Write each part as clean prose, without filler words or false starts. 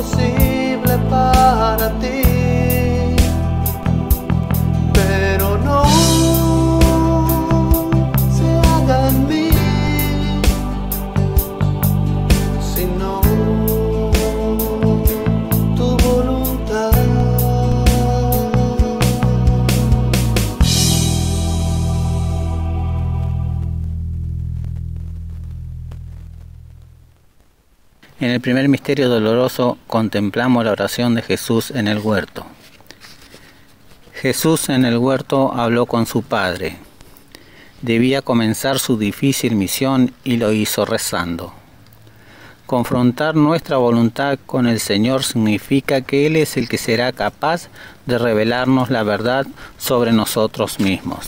imposible para ti, pero no se haga en mí, sino tu voluntad. En el primer misterio doloroso contemplamos la oración de Jesús en el huerto. Jesús en el huerto habló con su Padre. Debía comenzar su difícil misión y lo hizo rezando. Confrontar nuestra voluntad con el Señor significa que Él es el que será capaz de revelarnos la verdad sobre nosotros mismos.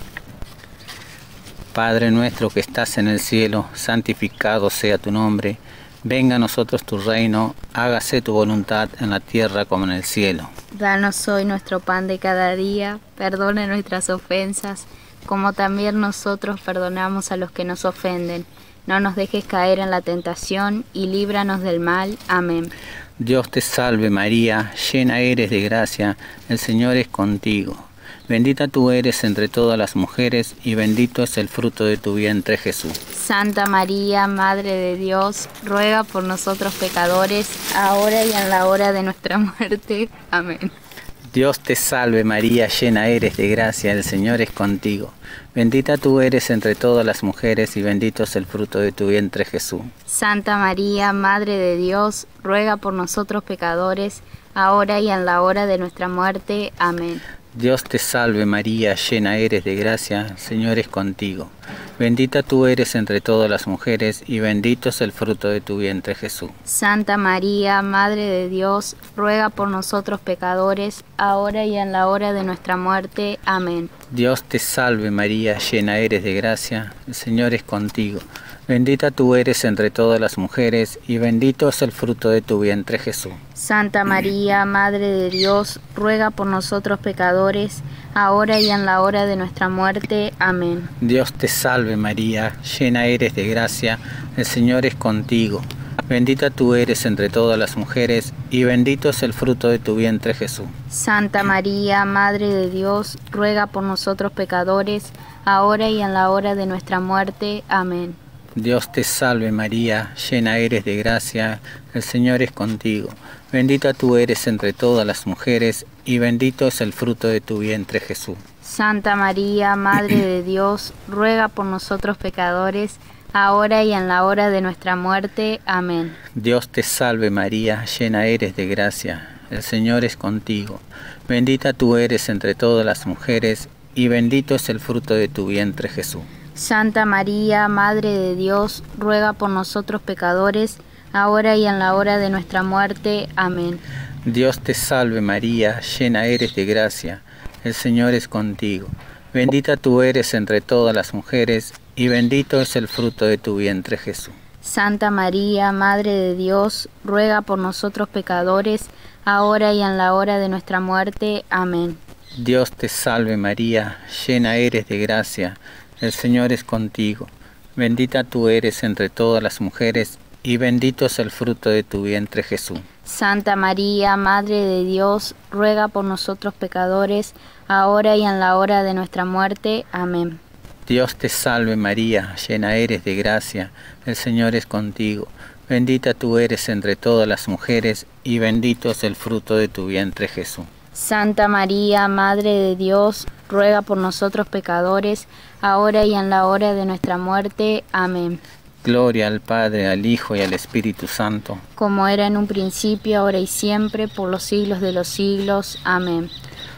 Padre nuestro que estás en el cielo, santificado sea tu nombre. Venga a nosotros tu reino, hágase tu voluntad en la tierra como en el cielo. Danos hoy nuestro pan de cada día, perdona nuestras ofensas, como también nosotros perdonamos a los que nos ofenden. No nos dejes caer en la tentación y líbranos del mal. Amén. Dios te salve María, llena eres de gracia, el Señor es contigo. Bendita tú eres entre todas las mujeres y bendito es el fruto de tu vientre Jesús. Santa María, Madre de Dios, ruega por nosotros pecadores, ahora y en la hora de nuestra muerte. Amén. Dios te salve María, llena eres de gracia, el Señor es contigo. Bendita tú eres entre todas las mujeres y bendito es el fruto de tu vientre Jesús. Santa María, Madre de Dios, ruega por nosotros pecadores, ahora y en la hora de nuestra muerte. Amén. Dios te salve María, llena eres de gracia, el Señor es contigo. Bendita tú eres entre todas las mujeres y bendito es el fruto de tu vientre Jesús. Santa María, Madre de Dios, ruega por nosotros pecadores, ahora y en la hora de nuestra muerte. Amén. Dios te salve María, llena eres de gracia, el Señor es contigo. Bendita tú eres entre todas las mujeres y bendito es el fruto de tu vientre Jesús. Santa María, Madre de Dios, ruega por nosotros pecadores, ahora y en la hora de nuestra muerte. Amén. Dios te salve María, llena eres de gracia, el Señor es contigo. Bendita tú eres entre todas las mujeres y bendito es el fruto de tu vientre Jesús. Santa María, Madre de Dios, ruega por nosotros pecadores, ahora y en la hora de nuestra muerte. Amén. Dios te salve María, llena eres de gracia, el Señor es contigo. Bendita tú eres entre todas las mujeres y bendito es el fruto de tu vientre Jesús. Santa María, Madre de Dios, ruega por nosotros pecadores, ahora y en la hora de nuestra muerte. Amén. Dios te salve María, llena eres de gracia, el Señor es contigo. Bendita tú eres entre todas las mujeres y bendito es el fruto de tu vientre Jesús. Santa María, Madre de Dios, ruega por nosotros pecadores, ahora y en la hora de nuestra muerte. Amén. Dios te salve María, llena eres de gracia, el Señor es contigo. Bendita tú eres entre todas las mujeres y bendito es el fruto de tu vientre Jesús. Santa María, Madre de Dios, ruega por nosotros pecadores, ahora y en la hora de nuestra muerte. Amén. Dios te salve María, llena eres de gracia, el Señor es contigo. Bendita tú eres entre todas las mujeres y bendito es el fruto de tu vientre Jesús. Santa María, Madre de Dios, ruega por nosotros pecadores, ahora y en la hora de nuestra muerte. Amén. Dios te salve María, llena eres de gracia, el Señor es contigo. Bendita tú eres entre todas las mujeres y bendito es el fruto de tu vientre Jesús. Santa María, Madre de Dios, ruega por nosotros pecadores, ahora y en la hora de nuestra muerte. Amén. Gloria al Padre, al Hijo y al Espíritu Santo. Como era en un principio, ahora y siempre, por los siglos de los siglos. Amén.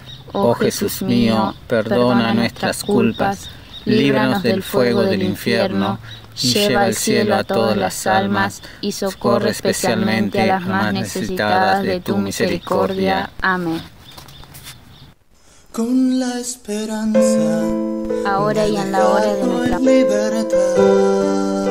Oh Jesús mío, perdona nuestras culpas, líbranos del fuego del infierno, y lleva al cielo a todas las almas, y socorre especialmente a las más necesitadas de tu misericordia. Amén. Con la esperanza, ahora y en la hora de nuestra libertad,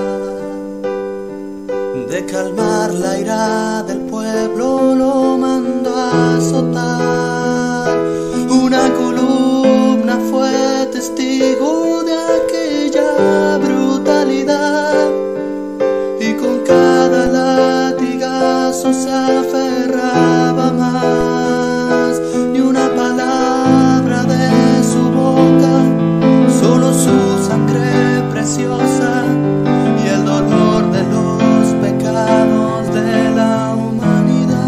de calmar la ira del pueblo, lo mandó a azotar. Una columna fue testigo de aquella brutalidad, y con cada latigazo se aferraba más, ni una palabra de su boca, solo su sangre preciosa y el dolor de los pecados de la humanidad.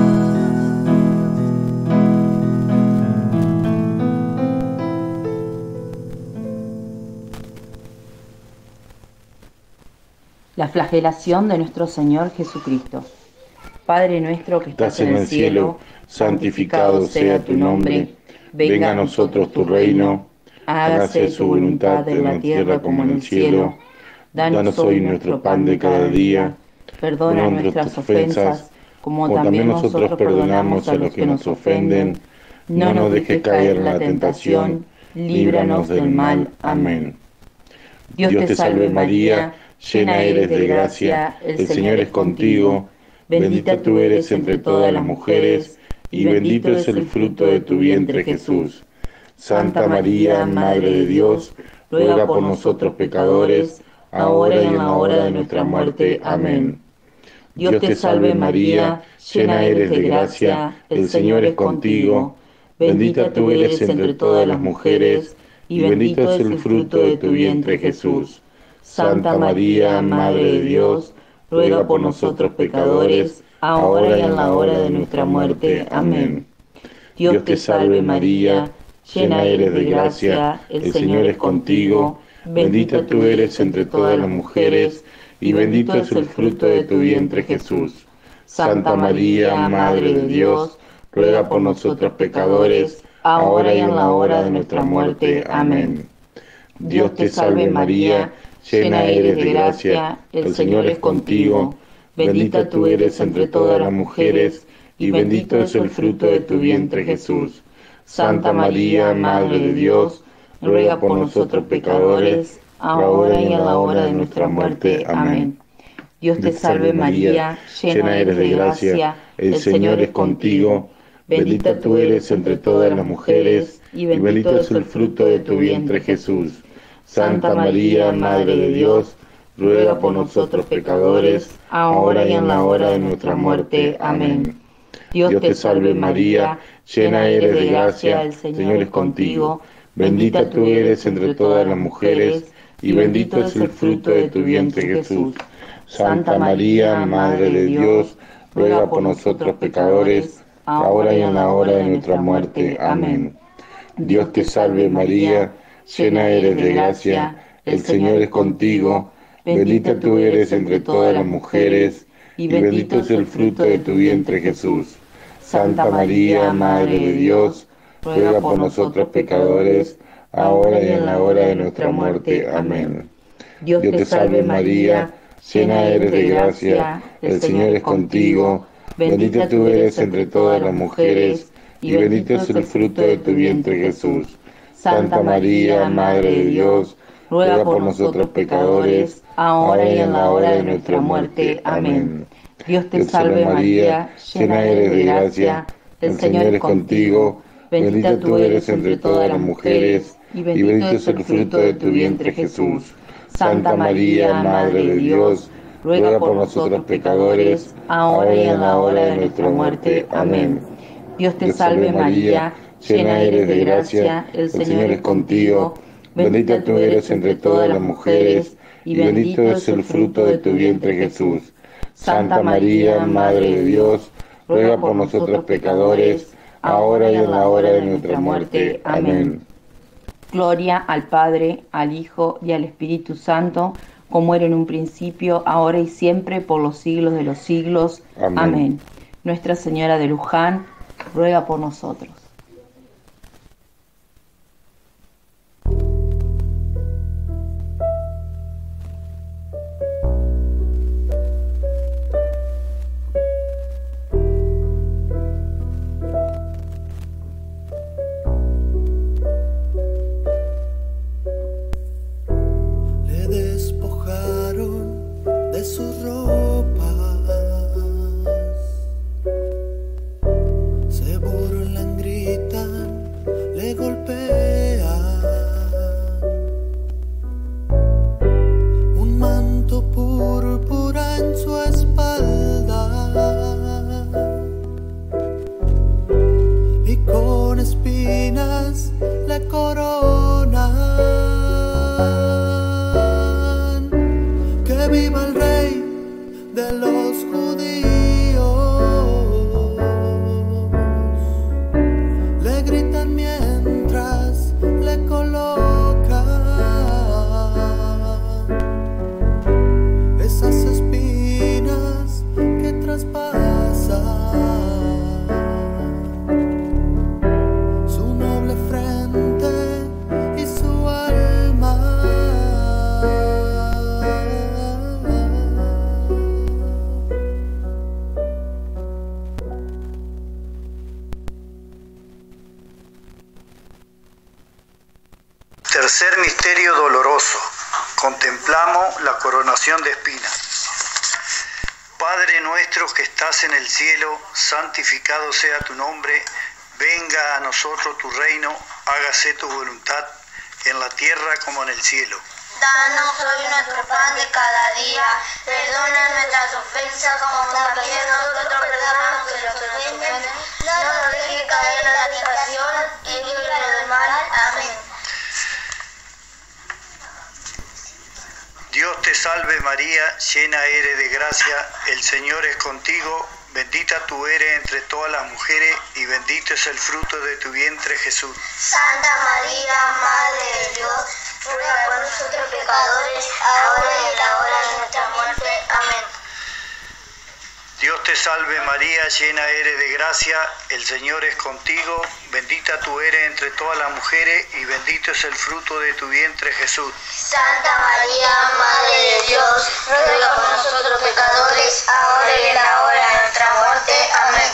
La flagelación de nuestro Señor Jesucristo. Padre nuestro que estás en el cielo, santificado sea tu nombre. Venga a nosotros tu reino. Hágase tu voluntad en la tierra como en el cielo. Danos hoy nuestro pan de cada día. Perdona nuestras ofensas, como también nosotros perdonamos a los que nos ofenden. No nos dejes caer en la tentación. Líbranos del mal. Amén. Dios te salve María, llena eres de gracia, el Señor es contigo, bendita tú eres entre todas las mujeres, y bendito es el fruto de tu vientre Jesús. Santa María, Madre de Dios, ruega por nosotros pecadores, ahora y en la hora de nuestra muerte. Amén. Dios te salve María, llena eres de gracia, el Señor es contigo, bendita tú eres entre todas las mujeres, y bendito es el fruto de tu vientre Jesús. Santa María, Madre de Dios, ruega por nosotros pecadores, ahora y en la hora de nuestra muerte. Amén. Dios te salve María, llena eres de gracia, el Señor es contigo, bendita tú eres entre todas las mujeres, y bendito es el fruto de tu vientre Jesús. Santa María, Madre de Dios, ruega por nosotros pecadores, ahora y en la hora de nuestra muerte. Amén. Dios te salve María, llena eres de gracia, el Señor es contigo, bendita tú eres entre todas las mujeres, y bendito es el fruto de tu vientre Jesús. Santa María, Madre de Dios, ruega por nosotros pecadores, ahora y en la hora de nuestra muerte. Amén. Dios te salve María, llena eres de gracia, el Señor es contigo, bendita tú eres entre todas las mujeres, y bendito es el fruto de tu vientre Jesús. Santa María, Madre de Dios, ruega por nosotros pecadores, ahora y en la hora de nuestra muerte. Amén. Dios te salve María, llena eres de gracia, el Señor es contigo, bendita tú eres entre todas las mujeres, y bendito es el fruto de tu vientre Jesús. Santa María, Madre de Dios, ruega por nosotros pecadores, ahora y en la hora de nuestra muerte. Amén. Dios te salve María, llena eres de gracia, el Señor es contigo, bendita tú eres entre todas las mujeres, y bendito es el fruto de tu vientre Jesús. Santa María, Madre de Dios, ruega por nosotros pecadores, ahora y en la hora de nuestra muerte. Amén. Dios te salve María, llena eres de gracia, el Señor es contigo, bendita tú eres entre todas las mujeres, y bendito es el fruto de tu vientre Jesús. Santa María, Madre de Dios, ruega por nosotros pecadores, ahora y en la hora de nuestra muerte. Amén. Dios te salve María, llena eres de gracia, el Señor es contigo, bendita tú eres entre todas las mujeres, y bendito es el fruto de tu vientre Jesús. Santa María, Madre de Dios, ruega por nosotros pecadores, ahora y en la hora de nuestra muerte. Amén. Dios te salve María, llena eres de gracia, el Señor es contigo, bendita tú eres entre todas las mujeres, y bendito es el fruto de tu vientre Jesús. Santa María, Madre de Dios, ruega por nosotros pecadores, ahora y en la hora de nuestra muerte. Amén. Gloria al Padre, al Hijo y al Espíritu Santo, como era en un principio, ahora y siempre, por los siglos de los siglos. Amén. Nuestra Señora de Luján, ruega por nosotros. Le despojaron de sus ropas, se burlan, gritan Tercer misterio doloroso. Contemplamos la coronación de espinas. Padre nuestro que estás en el cielo, santificado sea tu nombre. Venga a nosotros tu reino, hágase tu voluntad, en la tierra como en el cielo. Danos hoy nuestro pan de cada día, perdona nuestras ofensas como también nosotros perdonamos a los que nos ofenden. No nos dejes caer en la tentación y líbranos del mal. Amén. Dios te salve María, llena eres de gracia, el Señor es contigo, bendita tú eres entre todas las mujeres y bendito es el fruto de tu vientre Jesús. Santa María, Madre de Dios, ruega por nosotros pecadores, ahora y en la hora de nuestra muerte. Amén. Dios te salve María, llena eres de gracia, el Señor es contigo, bendita tú eres entre todas las mujeres y bendito es el fruto de tu vientre Jesús. Santa María, Madre de Dios, ruega por nosotros pecadores, ahora y en la hora de nuestra muerte. Amén.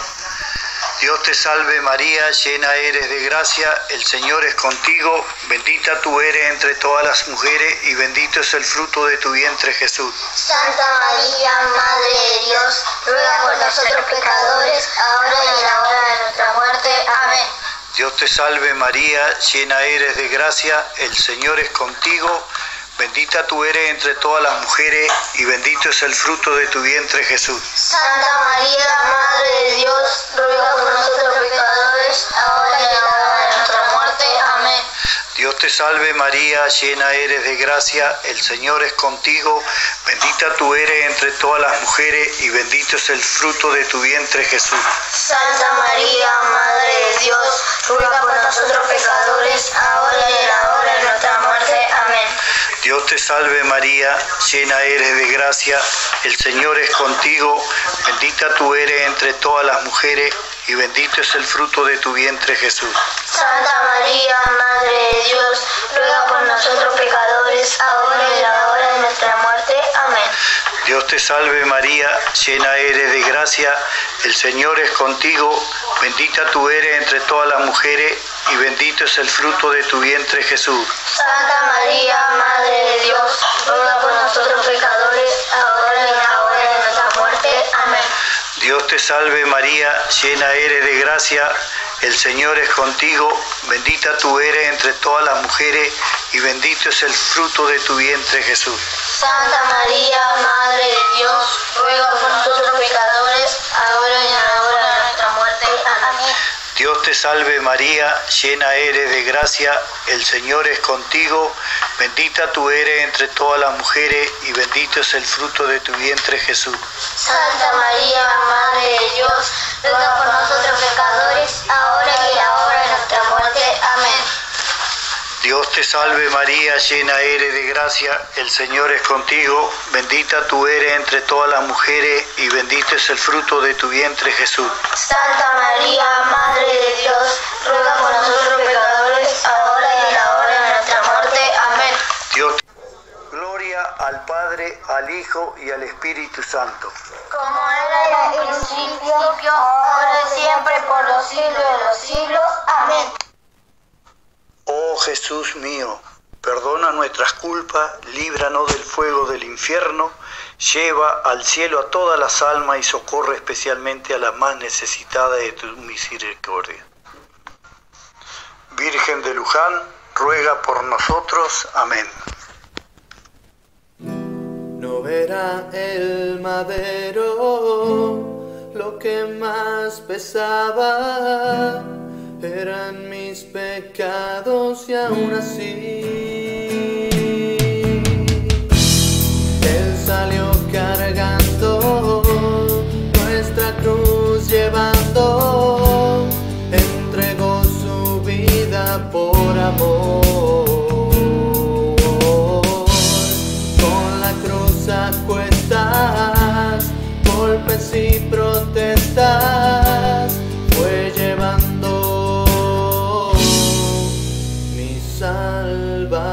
Dios te salve María, llena eres de gracia, el Señor es contigo, bendita tú eres entre todas las mujeres y bendito es el fruto de tu vientre Jesús. Santa María, Madre de Dios, ruega por nosotros pecadores, ahora y en la hora de nuestra muerte. Amén. Dios te salve María, llena eres de gracia, el Señor es contigo, bendita tú eres entre todas las mujeres y bendito es el fruto de tu vientre Jesús. Santa María, Madre de Dios, ruega por nosotros pecadores, ahora y en la hora de nuestra muerte. Amén. Dios te salve María, llena eres de gracia, el Señor es contigo, bendita tú eres entre todas las mujeres y bendito es el fruto de tu vientre Jesús. Santa María, Madre de Dios, ruega por nosotros pecadores, ahora y en la hora de nuestra muerte. Amén. Dios te salve María, llena eres de gracia, el Señor es contigo, bendita tú eres entre todas las mujeres y bendito es el fruto de tu vientre Jesús. Santa María, Madre de Dios, ruega por nosotros pecadores, ahora y en la hora de nuestra muerte. Amén. Dios te salve María, llena eres de gracia, el Señor es contigo, bendita tú eres entre todas las mujeres y bendito es el fruto de tu vientre Jesús. Santa María, Madre de Dios, ruega por nosotros pecadores, ahora y en la hora de nuestra muerte. Amén. Dios te salve María, llena eres de gracia, el Señor es contigo, bendita tú eres entre todas las mujeres y bendito es el fruto de tu vientre Jesús. Santa María, Madre de Dios, ruega por nosotros pecadores, ahora y en la hora de nuestra muerte. Amén. Dios te salve María, llena eres de gracia, el Señor es contigo, bendita tú eres entre todas las mujeres y bendito es el fruto de tu vientre Jesús. Santa María, Madre de Dios, ruega por nosotros pecadores, ahora y en la hora de nuestra muerte. Amén. Dios te salve María, llena eres de gracia, el Señor es contigo, bendita tú eres entre todas las mujeres y bendito es el fruto de tu vientre Jesús. Santa María, Madre de Dios, ruega por nosotros pecadores, ahora y en la hora de nuestra muerte. Amén. Dios, gloria al Padre, al Hijo y al Espíritu Santo. Como era en el principio, ahora y siempre, por los siglos de los siglos. Amén. Oh Jesús mío, perdona nuestras culpas, líbranos del fuego del infierno, lleva al cielo a todas las almas y socorre especialmente a las más necesitadas de tu misericordia. Virgen de Luján, ruega por nosotros. Amén. No era el madero lo que más pesaba, eran mis pecados y aún así Él salió cargando nuestra cruz llevando, entregó su vida por amor. Con la cruz a cuestas, golpes y protestas, fue llevando salvación.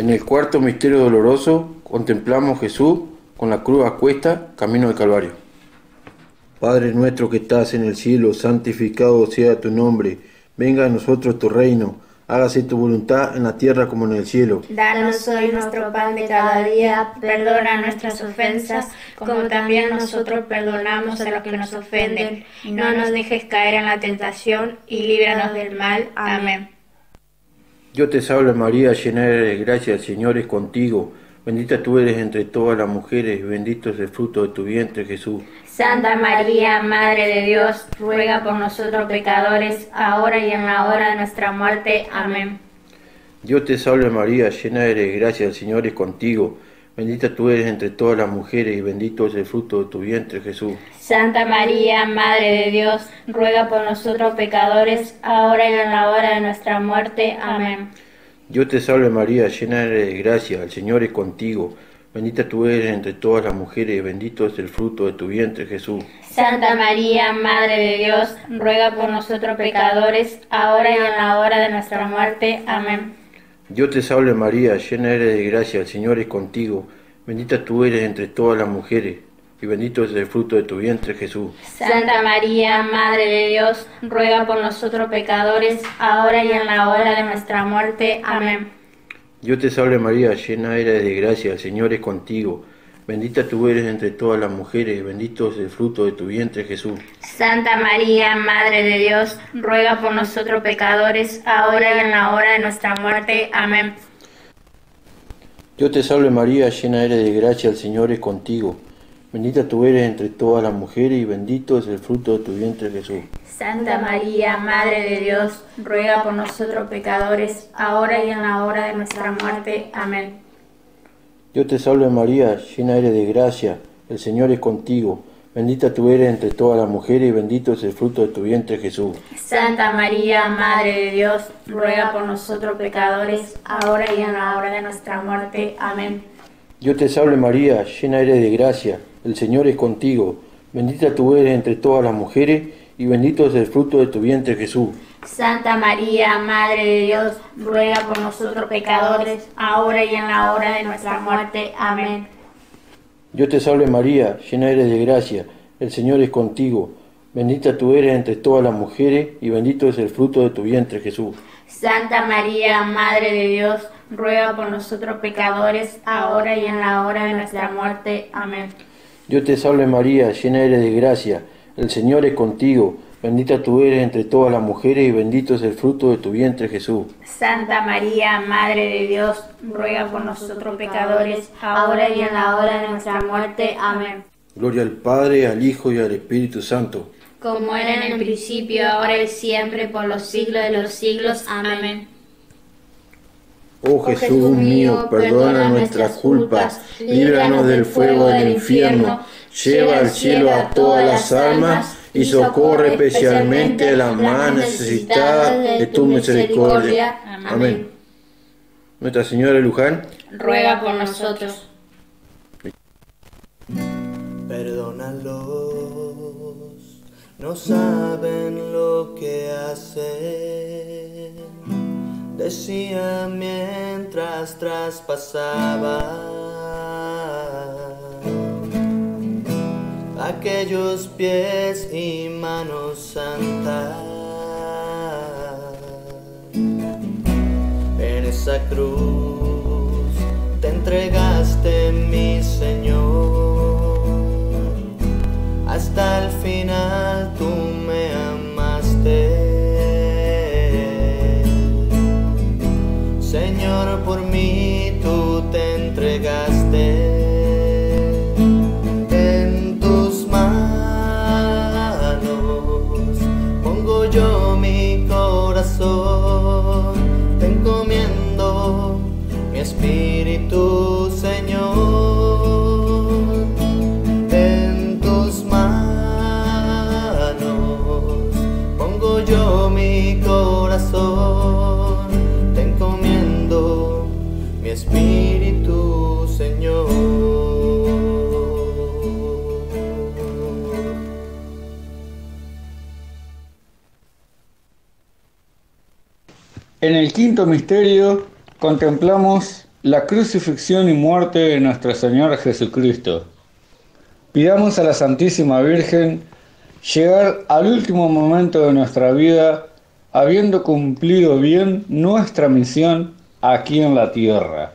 En el cuarto misterio doloroso contemplamos Jesús con la cruz a cuesta, camino del Calvario. Padre nuestro que estás en el cielo, santificado sea tu nombre. Venga a nosotros tu reino. Hágase tu voluntad en la tierra como en el cielo. Danos hoy nuestro pan de cada día. Perdona nuestras ofensas, como también nosotros perdonamos a los que nos ofenden. Y no nos dejes caer en la tentación, y líbranos del mal. Amén. Dios te salve María, llena eres de gracia, el Señor es contigo. Bendita tú eres entre todas las mujeres, y bendito es el fruto de tu vientre, Jesús. Santa María, Madre de Dios, ruega por nosotros pecadores, ahora y en la hora de nuestra muerte. Amén. Dios te salve María, llena eres de gracia, el Señor es contigo. Bendita tú eres entre todas las mujeres, y bendito es el fruto de tu vientre, Jesús. Santa María, Madre de Dios, ruega por nosotros pecadores, ahora y en la hora de nuestra muerte. Amén. Dios te salve María, llena eres de gracia, el Señor es contigo. Bendita tú eres entre todas las mujeres, y bendito es el fruto de tu vientre, Jesús. Santa María, Madre de Dios, ruega por nosotros pecadores, ahora y en la hora de nuestra muerte. Amén. Dios te salve María, llena eres de gracia, el Señor es contigo. Bendita tú eres entre todas las mujeres, y bendito es el fruto de tu vientre, Jesús. Santa María, Madre de Dios, ruega por nosotros pecadores, ahora y en la hora de nuestra muerte. Amén. Dios te salve María, llena eres de gracia, el Señor es contigo. Bendita tú eres entre todas las mujeres, y bendito es el fruto de tu vientre, Jesús. Santa María, Madre de Dios, ruega por nosotros pecadores, ahora y en la hora de nuestra muerte. Amén. Dios te salve María, llena eres de gracia, el Señor es contigo. Bendita tú eres entre todas las mujeres, y bendito es el fruto de tu vientre, Jesús. Santa María, Madre de Dios, ruega por nosotros pecadores, ahora y en la hora de nuestra muerte. Amén. Dios te salve María, llena eres de gracia, el Señor es contigo. Bendita tú eres entre todas las mujeres, y bendito es el fruto de tu vientre, Jesús. Santa María, Madre de Dios, ruega por nosotros pecadores, ahora y en la hora de nuestra muerte. Amén. Dios te salve María, llena eres de gracia, el Señor es contigo. Bendita tú eres entre todas las mujeres, y bendito es el fruto de tu vientre, Jesús. Santa María, Madre de Dios, ruega por nosotros pecadores, ahora y en la hora de nuestra muerte. Amén. Dios te salve María, llena eres de gracia, el Señor es contigo. Bendita tú eres entre todas las mujeres, y bendito es el fruto de tu vientre, Jesús. Santa María, Madre de Dios, ruega por nosotros pecadores, ahora y en la hora de nuestra muerte. Amén. Dios te salve María, llena eres de gracia, el Señor es contigo. Bendita tú eres entre todas las mujeres, y bendito es el fruto de tu vientre, Jesús. Santa María, Madre de Dios, ruega por nosotros pecadores, ahora y en la hora de nuestra muerte. Amén. Gloria al Padre, al Hijo y al Espíritu Santo. Como era en el principio, ahora y siempre, por los siglos de los siglos. Amén. Oh Jesús mío, perdona nuestras culpas, líbranos del fuego del infierno, lleva al cielo a todas las almas, y socorre especialmente a las más necesitadas de tu misericordia. Amén. Nuestra Señora de Luján, ruega por nosotros. Perdónalos, no saben lo que hacen, decía mientras traspasaba aquellos pies y manos santas. En esa cruz te entregaste, mi Señor, hasta el final tú me amaste. Señor, por mí tú te entregaste. Te encomiendo mi espíritu, Señor, en tus manos pongo yo mi corazón, te encomiendo mi espíritu, Señor. En el quinto misterio contemplamos la crucifixión y muerte de nuestro Señor Jesucristo. Pidamos a la Santísima Virgen llegar al último momento de nuestra vida habiendo cumplido bien nuestra misión aquí en la tierra.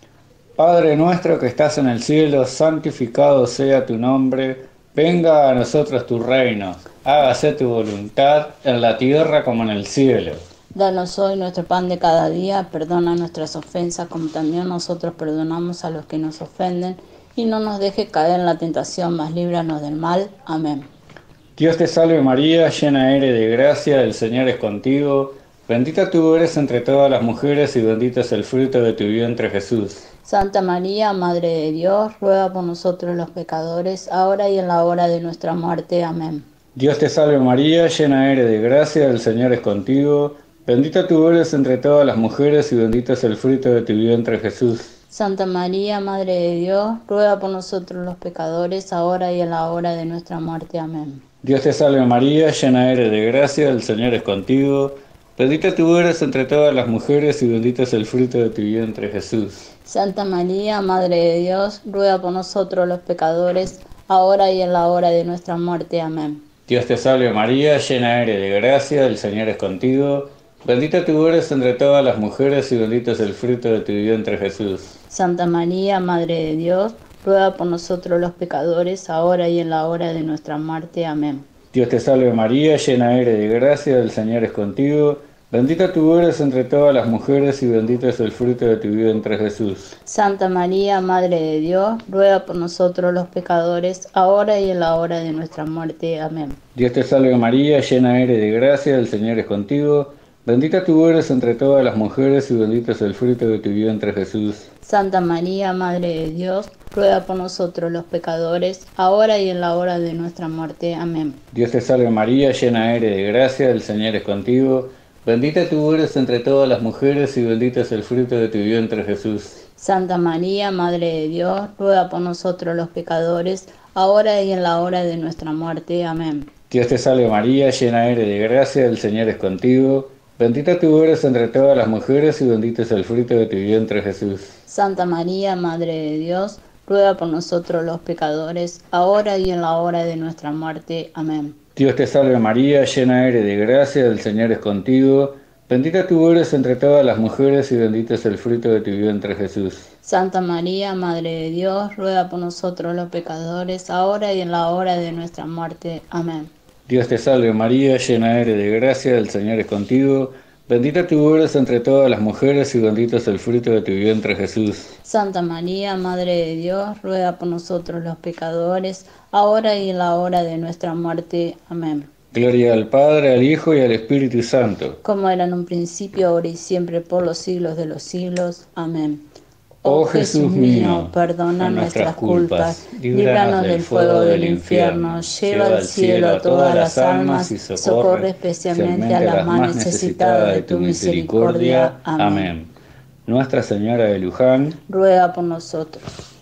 Padre nuestro que estás en el cielo, santificado sea tu nombre, venga a nosotros tu reino, hágase tu voluntad en la tierra como en el cielo. Danos hoy nuestro pan de cada día, perdona nuestras ofensas como también nosotros perdonamos a los que nos ofenden, y no nos dejes caer en la tentación, mas líbranos del mal. Amén. Dios te salve María, llena eres de gracia, el Señor es contigo, bendita tú eres entre todas las mujeres y bendito es el fruto de tu vientre Jesús. Santa María, Madre de Dios, ruega por nosotros los pecadores, ahora y en la hora de nuestra muerte. Amén. Dios te salve María, llena eres de gracia, el Señor es contigo, bendita tú eres entre todas las mujeres y bendito es el fruto de tu vientre Jesús. Santa María, Madre de Dios, ruega por nosotros los pecadores, ahora y en la hora de nuestra muerte. Amén. Dios te salve María, llena eres de gracia, el Señor es contigo, bendita tú eres entre todas las mujeres y bendito es el fruto de tu vientre Jesús. Santa María, Madre de Dios, ruega por nosotros los pecadores, ahora y en la hora de nuestra muerte. Amén. Dios te salve María, llena eres de gracia, el Señor es contigo, bendita tú eres entre todas las mujeres y bendito es el fruto de tu vientre Jesús. Santa María, Madre de Dios, ruega por nosotros los pecadores, ahora y en la hora de nuestra muerte. Amén. Dios te salve María, llena eres de gracia, el Señor es contigo, bendita tú eres entre todas las mujeres y bendito es el fruto de tu vientre Jesús. Santa María, Madre de Dios, ruega por nosotros los pecadores, ahora y en la hora de nuestra muerte. Amén. Dios te salve María, llena eres de gracia, el Señor es contigo, bendita tú eres entre todas las mujeres y bendito es el fruto de tu vientre Jesús. Santa María, Madre de Dios, ruega por nosotros los pecadores, ahora y en la hora de nuestra muerte. Amén. Dios te salve María, llena eres de gracia, el Señor es contigo, bendita tú eres entre todas las mujeres y bendito es el fruto de tu vientre Jesús. Santa María, Madre de Dios, ruega por nosotros los pecadores, ahora y en la hora de nuestra muerte. Amén. Dios te salve María, llena eres de gracia, el Señor es contigo, bendita tú eres entre todas las mujeres y bendito es el fruto de tu vientre Jesús. Santa María, Madre de Dios, ruega por nosotros los pecadores, ahora y en la hora de nuestra muerte. Amén. Dios te salve María, llena eres de gracia, el Señor es contigo, bendita tú eres entre todas las mujeres y bendito es el fruto de tu vientre Jesús. Santa María, Madre de Dios, ruega por nosotros los pecadores, ahora y en la hora de nuestra muerte. Amén. Dios te salve María, llena eres de gracia, el Señor es contigo, bendita tú eres entre todas las mujeres y bendito es el fruto de tu vientre Jesús. Santa María, Madre de Dios, ruega por nosotros los pecadores, ahora y en la hora de nuestra muerte. Amén. Gloria al Padre, al Hijo y al Espíritu Santo. Como era en un principio, ahora y siempre, por los siglos de los siglos. Amén. Oh Jesús mío, perdona nuestras culpas, líbranos del fuego del infierno, lleva al cielo a todas las almas y socorre especialmente a las más necesitadas de tu misericordia. Amén. Nuestra Señora de Luján, ruega por nosotros.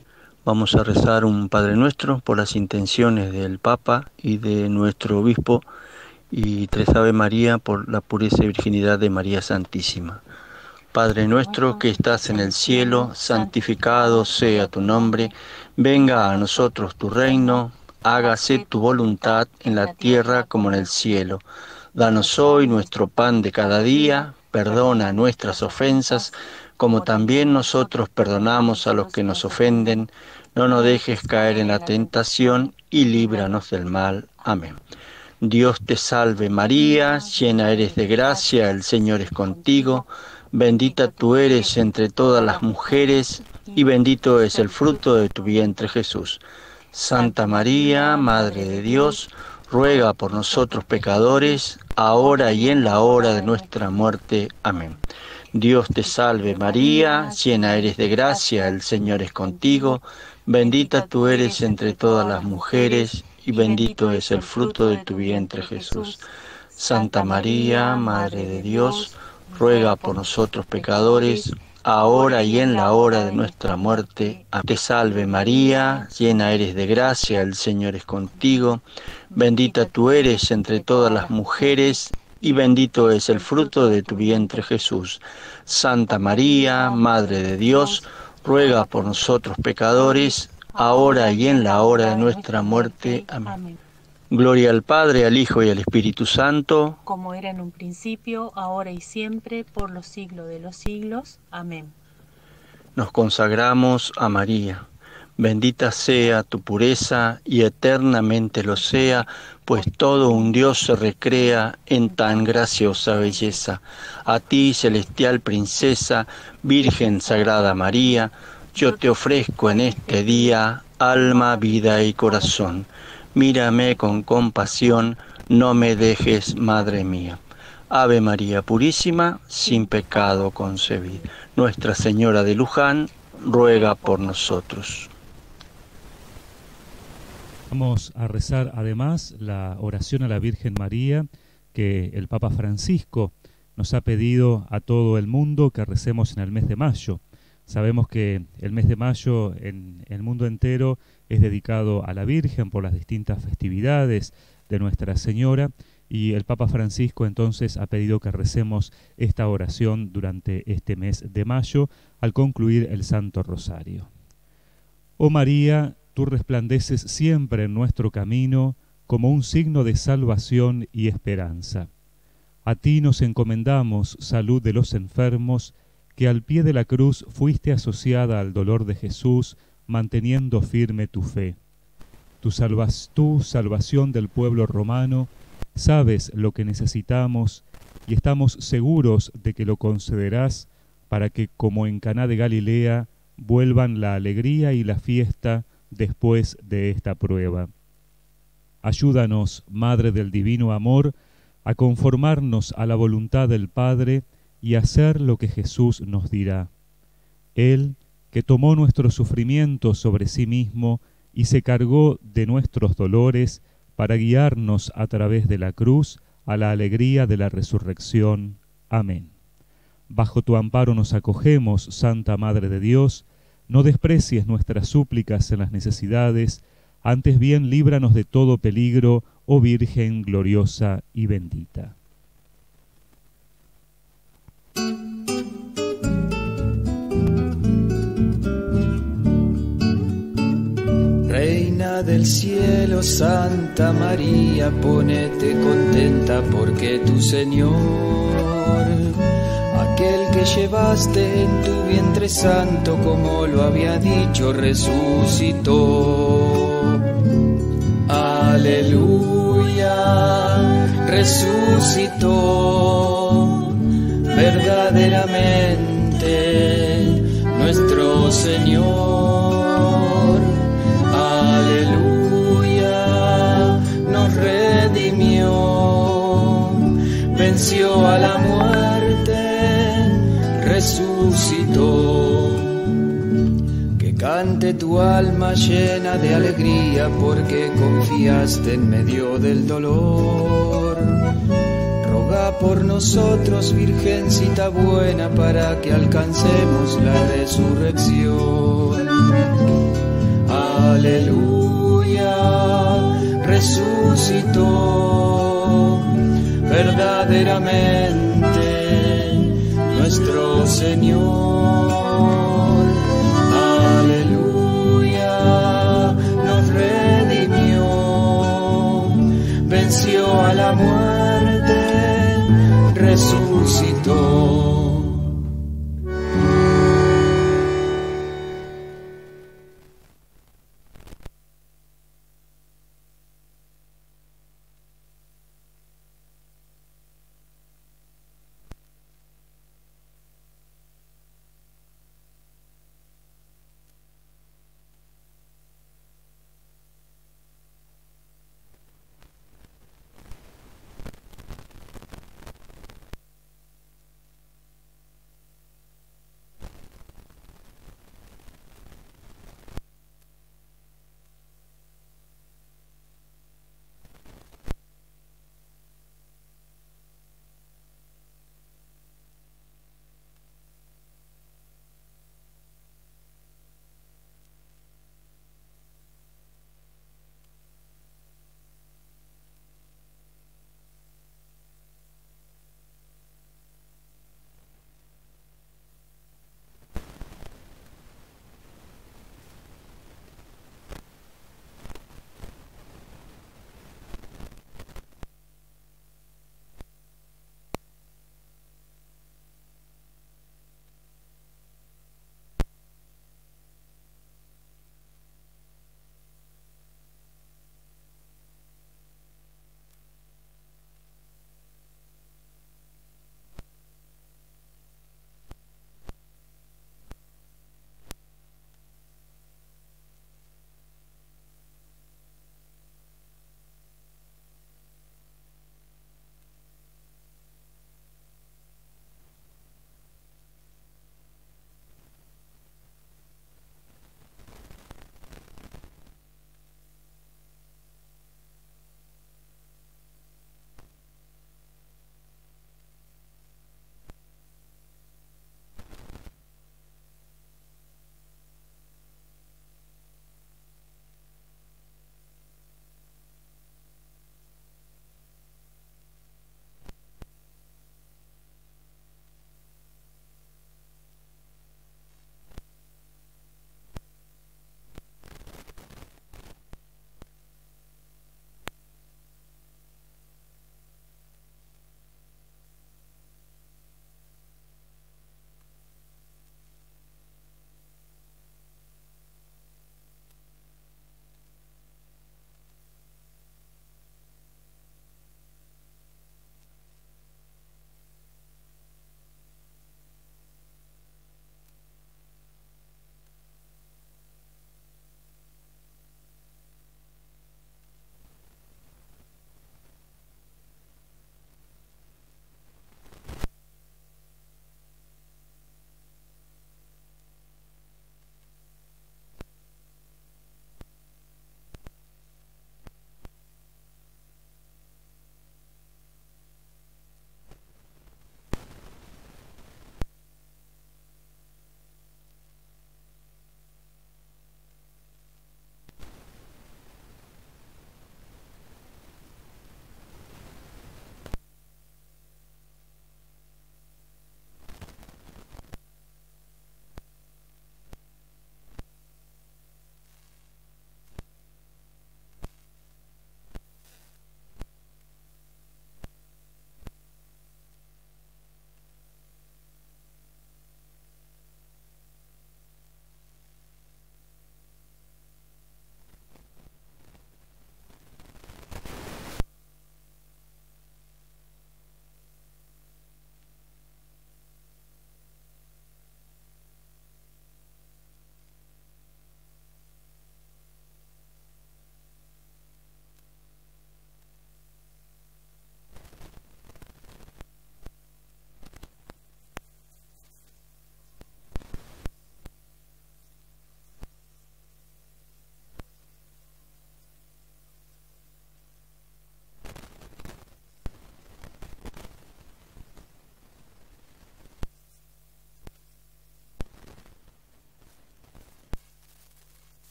Vamos a rezar un Padre Nuestro por las intenciones del Papa y de nuestro Obispo, y Tres Ave María por la pureza y virginidad de María Santísima. Padre nuestro que estás en el cielo, santificado sea tu nombre, venga a nosotros tu reino, hágase tu voluntad en la tierra como en el cielo. Danos hoy nuestro pan de cada día, perdona nuestras ofensas, como también nosotros perdonamos a los que nos ofenden. No nos dejes caer en la tentación y líbranos del mal. Amén. Dios te salve María, llena eres de gracia, el Señor es contigo. Bendita tú eres entre todas las mujeres, y bendito es el fruto de tu vientre Jesús. Santa María, Madre de Dios, ruega por nosotros pecadores, ahora y en la hora de nuestra muerte. Amén. Dios te salve María, llena eres de gracia, el Señor es contigo. Bendita tú eres entre todas las mujeres, y bendito es el fruto de tu vientre Jesús. Santa María, Madre de Dios, ruega por nosotros pecadores, ahora y en la hora de nuestra muerte. Te salve María, llena eres de gracia, el Señor es contigo. Bendita tú eres entre todas las mujeres, y bendito es el fruto de tu vientre, Jesús. Santa María, Madre de Dios, ruega por nosotros pecadores, ahora y en la hora de nuestra muerte. Amén. Gloria al Padre, al Hijo y al Espíritu Santo, como era en un principio, ahora y siempre, por los siglos de los siglos. Amén. Nos consagramos a María. Bendita sea tu pureza y eternamente lo sea, pues todo un Dios se recrea en tan graciosa belleza. A ti, celestial princesa, Virgen Sagrada María, yo te ofrezco en este día alma, vida y corazón. Mírame con compasión, no me dejes, Madre mía. Ave María Purísima, sin pecado concebida. Nuestra Señora de Luján, ruega por nosotros. Vamos a rezar además la oración a la Virgen María que el Papa Francisco nos ha pedido a todo el mundo que recemos en el mes de mayo. Sabemos que el mes de mayo en el mundo entero es dedicado a la Virgen por las distintas festividades de Nuestra Señora, y el Papa Francisco entonces ha pedido que recemos esta oración durante este mes de mayo al concluir el Santo Rosario. Oh María, tú resplandeces siempre en nuestro camino como un signo de salvación y esperanza. A ti nos encomendamos, salud de los enfermos, que al pie de la cruz fuiste asociada al dolor de Jesús, manteniendo firme tu fe. Tu salvación del pueblo romano, sabes lo que necesitamos y estamos seguros de que lo concederás para que, como en Caná de Galilea, vuelvan la alegría y la fiesta después de esta prueba. Ayúdanos, Madre del Divino Amor, a conformarnos a la voluntad del Padre y hacer lo que Jesús nos dirá. Él, que tomó nuestros sufrimientos sobre sí mismo y se cargó de nuestros dolores para guiarnos a través de la cruz a la alegría de la resurrección. Amén. Bajo tu amparo nos acogemos, Santa Madre de Dios. No desprecies nuestras súplicas en las necesidades, antes bien líbranos de todo peligro, oh Virgen gloriosa y bendita. Reina del cielo, Santa María, ponete contenta porque tu Señor, aquel que llevaste en tu vientre santo, como lo había dicho, resucitó. Aleluya, resucitó, verdaderamente nuestro Señor. Aleluya, nos redimió, venció a la muerte, resucitó. Que cante tu alma llena de alegría, porque confiaste en medio del dolor. Roga por nosotros, Virgencita buena, para que alcancemos la resurrección. Aleluya, resucitó, verdaderamente nuestro Señor. Aleluya, nos redimió, venció a la muerte, resucitó.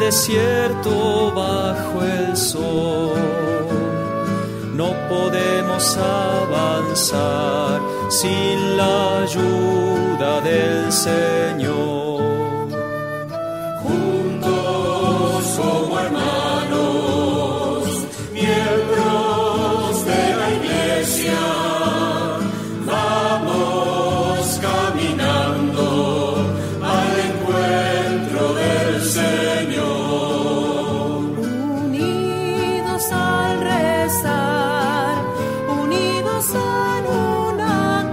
desierto bajo el sol. No podemos avanzar sin la ayuda del Señor. Juntos como hermanos, miembros de la Iglesia, vamos caminando al encuentro del Señor. Unidos al rezar, unidos en una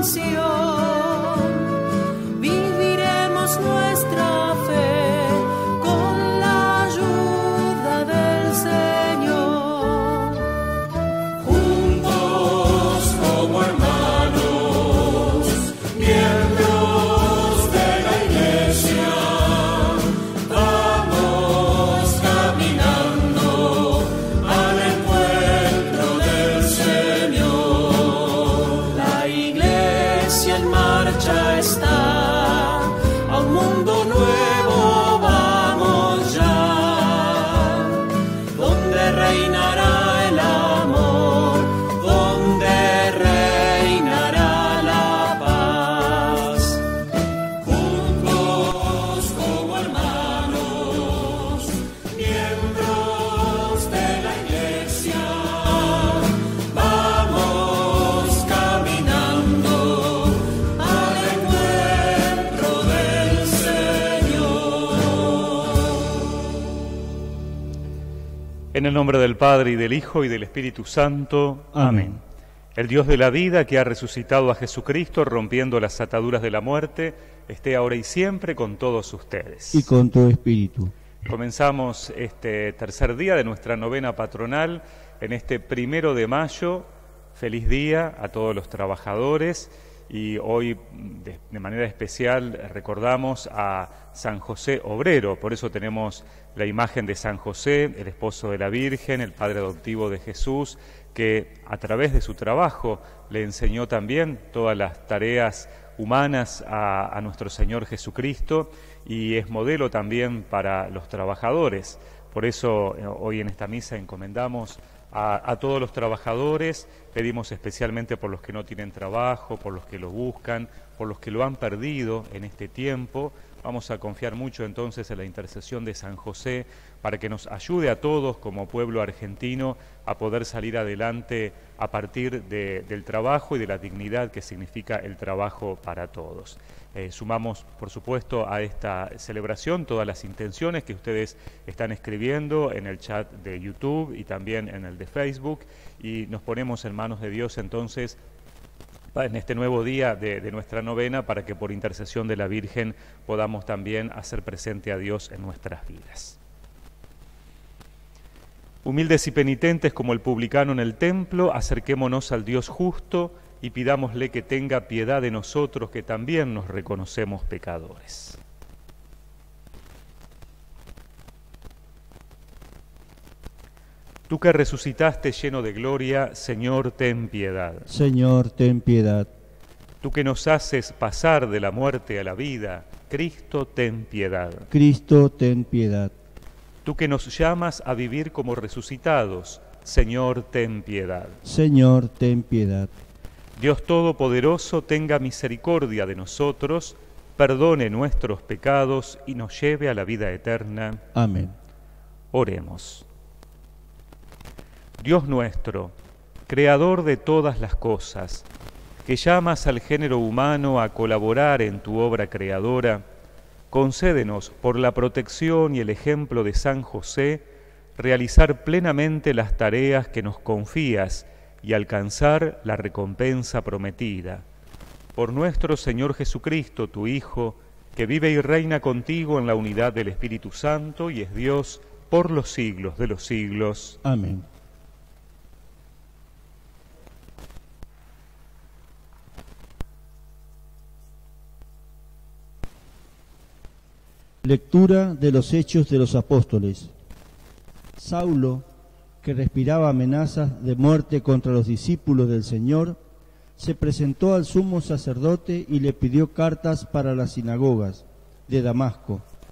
canción, viviremos nuestra fe con la ayuda del Señor. Juntos como hermanos, miembros de la Iglesia, vamos caminando al encuentro del Señor. La Iglesia en marcha está, a un mundo nuevo vamos ya, donde reinará el amor, donde reinará la paz. Juntos como hermanos, miembros de la Iglesia, vamos caminando al encuentro del Señor. En el nombre del Padre, y del Hijo, y del Espíritu Santo. Amén. El Dios de la vida, que ha resucitado a Jesucristo, rompiendo las ataduras de la muerte, esté ahora y siempre con todos ustedes. Y con tu espíritu. Comenzamos este tercer día de nuestra novena patronal, en este 1 de mayo. Feliz día a todos los trabajadores, y hoy de manera especial recordamos a San José Obrero. Por eso tenemos la imagen de San José, el esposo de la Virgen, el padre adoptivo de Jesús, que a través de su trabajo le enseñó también todas las tareas humanas a nuestro Señor Jesucristo, y es modelo también para los trabajadores. Por eso hoy en esta misa encomendamos a todos los trabajadores, pedimos especialmente por los que no tienen trabajo, por los que lo buscan, por los que lo han perdido en este tiempo. Vamos a confiar mucho entonces en la intercesión de San José para que nos ayude a todos como pueblo argentino a poder salir adelante a partir del trabajo y de la dignidad que significa el trabajo para todos. Sumamos, por supuesto, a esta celebración todas las intenciones que ustedes están escribiendo en el chat de YouTube y también en el de Facebook, y nos ponemos en manos de Dios entonces en este nuevo día de nuestra novena, para que por intercesión de la Virgen podamos también hacer presente a Dios en nuestras vidas. Humildes y penitentes como el publicano en el templo, acerquémonos al Dios justo y pidámosle que tenga piedad de nosotros, que también nos reconocemos pecadores. Tú que resucitaste lleno de gloria, Señor, ten piedad. Señor, ten piedad. Tú que nos haces pasar de la muerte a la vida, Cristo, ten piedad. Cristo, ten piedad. Tú que nos llamas a vivir como resucitados, Señor, ten piedad. Señor, ten piedad. Dios Todopoderoso, tenga misericordia de nosotros, perdone nuestros pecados y nos lleve a la vida eterna. Amén. Oremos. Dios nuestro, creador de todas las cosas, que llamas al género humano a colaborar en tu obra creadora, concédenos, por la protección y el ejemplo de San José, realizar plenamente las tareas que nos confías y alcanzar la recompensa prometida. Por nuestro Señor Jesucristo, tu Hijo, que vive y reina contigo en la unidad del Espíritu Santo y es Dios por los siglos de los siglos. Amén. Lectura de los Hechos de los Apóstoles. Saulo, que respiraba amenazas de muerte contra los discípulos del Señor, se presentó al sumo sacerdote y le pidió cartas para las sinagogas de Damasco,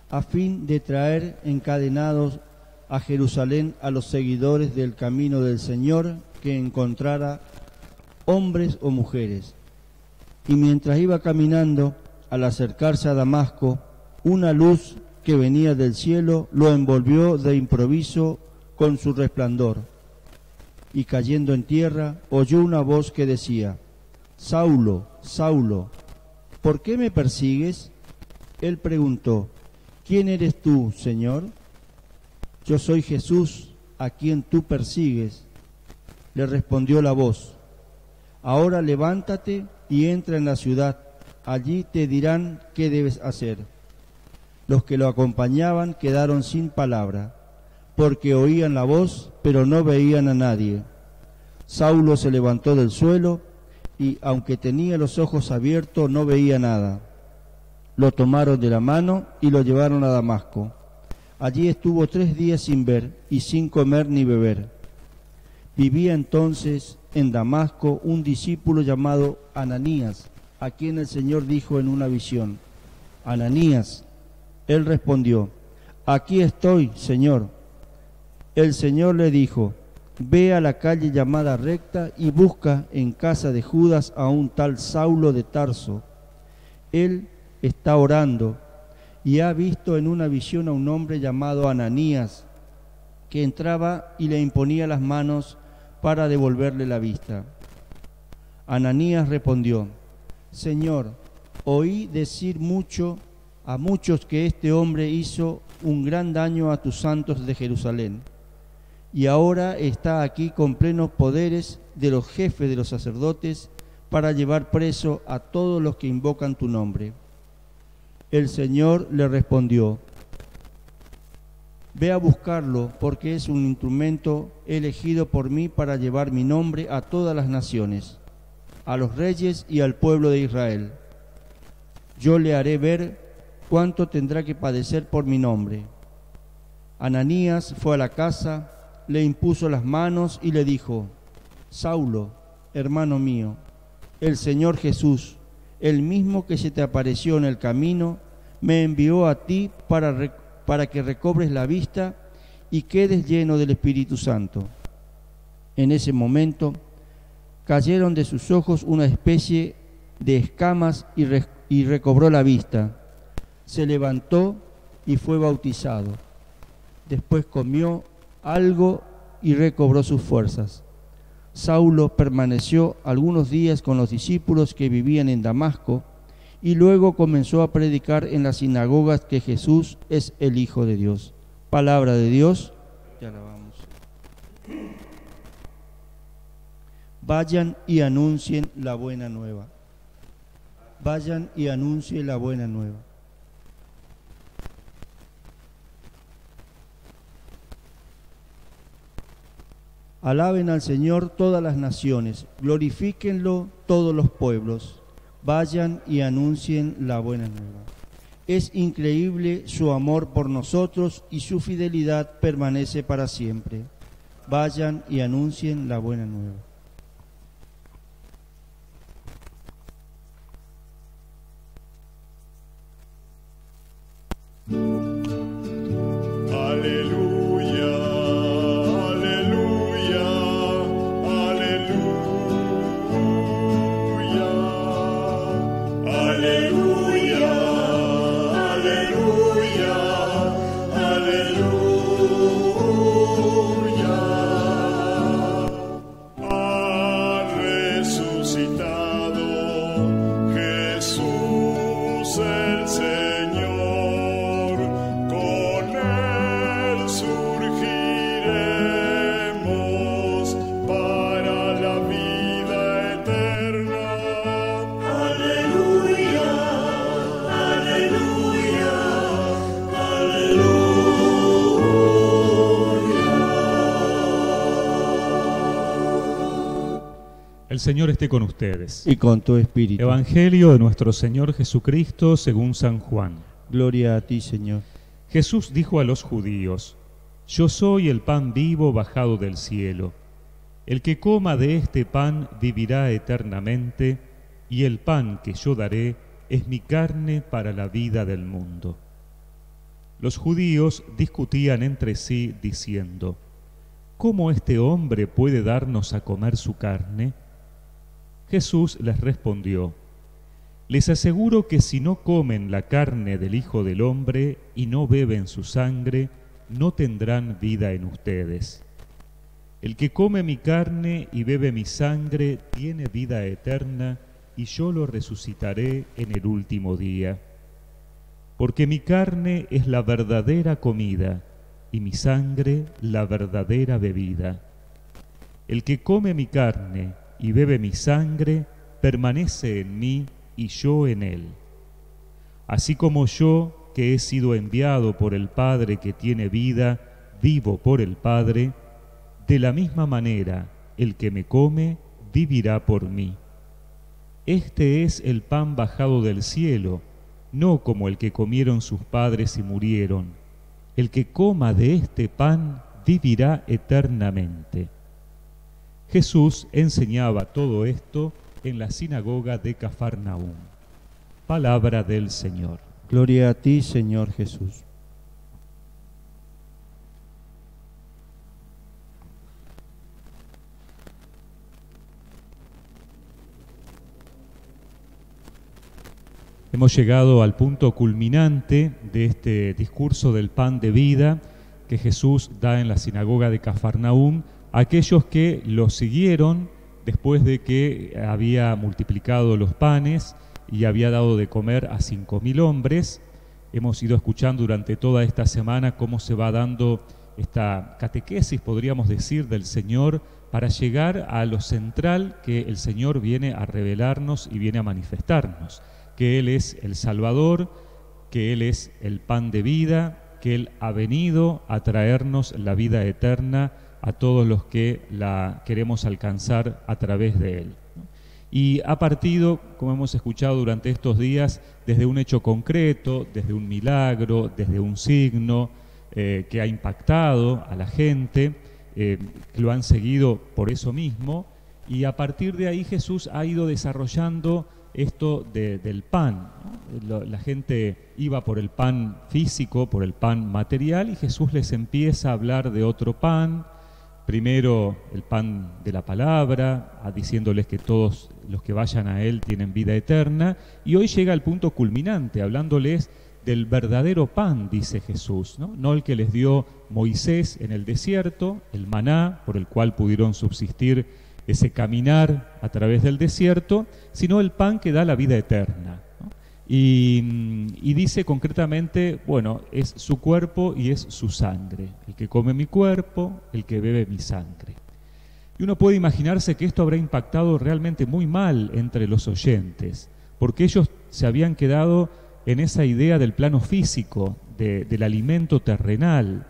a fin de traer encadenados a Jerusalén a los seguidores del camino del Señor que encontrara, hombres o mujeres. Y mientras iba caminando, al acercarse a Damasco, una luz que venía del cielo lo envolvió de improviso con su resplandor. Y cayendo en tierra, oyó una voz que decía: Saulo, Saulo, ¿por qué me persigues? Él preguntó: ¿Quién eres tú, Señor? Yo soy Jesús, a quien tú persigues. Le respondió la voz: Ahora levántate y entra en la ciudad, allí te dirán qué debes hacer. Los que lo acompañaban quedaron sin palabra, porque oían la voz, pero no veían a nadie. Saulo se levantó del suelo y, aunque tenía los ojos abiertos, no veía nada. Lo tomaron de la mano y lo llevaron a Damasco. Allí estuvo 3 días sin ver y sin comer ni beber. Vivía entonces en Damasco un discípulo llamado Ananías, a quien el Señor dijo en una visión: Ananías. Él respondió: Aquí estoy, Señor. El Señor le dijo: Ve a la calle llamada Recta y busca en casa de Judas a un tal Saulo de Tarso. Él está orando y ha visto en una visión a un hombre llamado Ananías, que entraba y le imponía las manos para devolverle la vista. Ananías respondió: Señor, oí decir a muchos que este hombre hizo un gran daño a tus santos de Jerusalén, y ahora está aquí con plenos poderes de los jefes de los sacerdotes para llevar preso a todos los que invocan tu nombre. El Señor le respondió: Ve a buscarlo, porque es un instrumento elegido por mí para llevar mi nombre a todas las naciones, a los reyes y al pueblo de Israel. Yo le haré ver cuánto tendrá que padecer por mi nombre. Ananías fue a la casa, le impuso las manos y le dijo: Saulo, hermano mío, el Señor Jesús, el mismo que se te apareció en el camino, me envió a ti para que recobres la vista y quedes lleno del Espíritu Santo. En ese momento cayeron de sus ojos una especie de escamas y recobró la vista. Se levantó y fue bautizado. Después comió algo y recobró sus fuerzas. Saulo permaneció algunos días con los discípulos que vivían en Damasco y luego comenzó a predicar en las sinagogas que Jesús es el Hijo de Dios. Palabra de Dios. Te alabamos. Vayan y anuncien la buena nueva. Vayan y anuncien la buena nueva. Alaben al Señor todas las naciones, glorifíquenlo todos los pueblos. Vayan y anuncien la buena nueva. Es increíble su amor por nosotros y su fidelidad permanece para siempre. Vayan y anuncien la buena nueva. El Señor esté con ustedes. Y con tu espíritu. Evangelio de nuestro Señor Jesucristo según San Juan. Gloria a ti, Señor. Jesús dijo a los judíos: Yo soy el pan vivo bajado del cielo. El que coma de este pan vivirá eternamente, y el pan que yo daré es mi carne para la vida del mundo. Los judíos discutían entre sí diciendo: ¿cómo este hombre puede darnos a comer su carne? Jesús les respondió: les aseguro que si no comen la carne del Hijo del Hombre y no beben su sangre, no tendrán vida en ustedes. El que come mi carne y bebe mi sangre tiene vida eterna, y yo lo resucitaré en el último día. Porque mi carne es la verdadera comida, y mi sangre la verdadera bebida. El que come mi carne y bebe mi sangre permanece en mí y yo en él. Así como yo, que he sido enviado por el Padre que tiene vida, vivo por el Padre, de la misma manera el que me come vivirá por mí. Este es el pan bajado del cielo, no como el que comieron sus padres y murieron. El que coma de este pan vivirá eternamente. Jesús enseñaba todo esto en la sinagoga de Cafarnaúm. Palabra del Señor. Gloria a ti, Señor Jesús. Hemos llegado al punto culminante de este discurso del pan de vida que Jesús da en la sinagoga de Cafarnaúm a aquellos que lo siguieron después de que había multiplicado los panes y había dado de comer a 5.000 hombres. Hemos ido escuchando durante toda esta semana cómo se va dando esta catequesis, podríamos decir, del Señor para llegar a lo central que el Señor viene a revelarnos y viene a manifestarnos, que Él es el Salvador, que Él es el pan de vida, que Él ha venido a traernos la vida eterna a todos los que la queremos alcanzar a través de Él. Y ha partido, como hemos escuchado durante estos días, desde un hecho concreto, desde un milagro, desde un signo que ha impactado a la gente, que lo han seguido por eso mismo, y a partir de ahí Jesús ha ido desarrollando esto del pan, ¿no? La gente iba por el pan físico, por el pan material, y Jesús les empieza a hablar de otro pan. Primero el pan de la palabra, diciéndoles que todos los que vayan a Él tienen vida eterna. Y hoy llega al punto culminante, hablándoles del verdadero pan, dice Jesús, ¿no? No el que les dio Moisés en el desierto, el maná, por el cual pudieron subsistir ese caminar a través del desierto, sino el pan que da la vida eterna, ¿no? Y dice concretamente, bueno, es su cuerpo y es su sangre. El que come mi cuerpo, el que bebe mi sangre. Y uno puede imaginarse que esto habrá impactado realmente muy mal entre los oyentes, porque ellos se habían quedado en esa idea del plano físico, del alimento terrenal.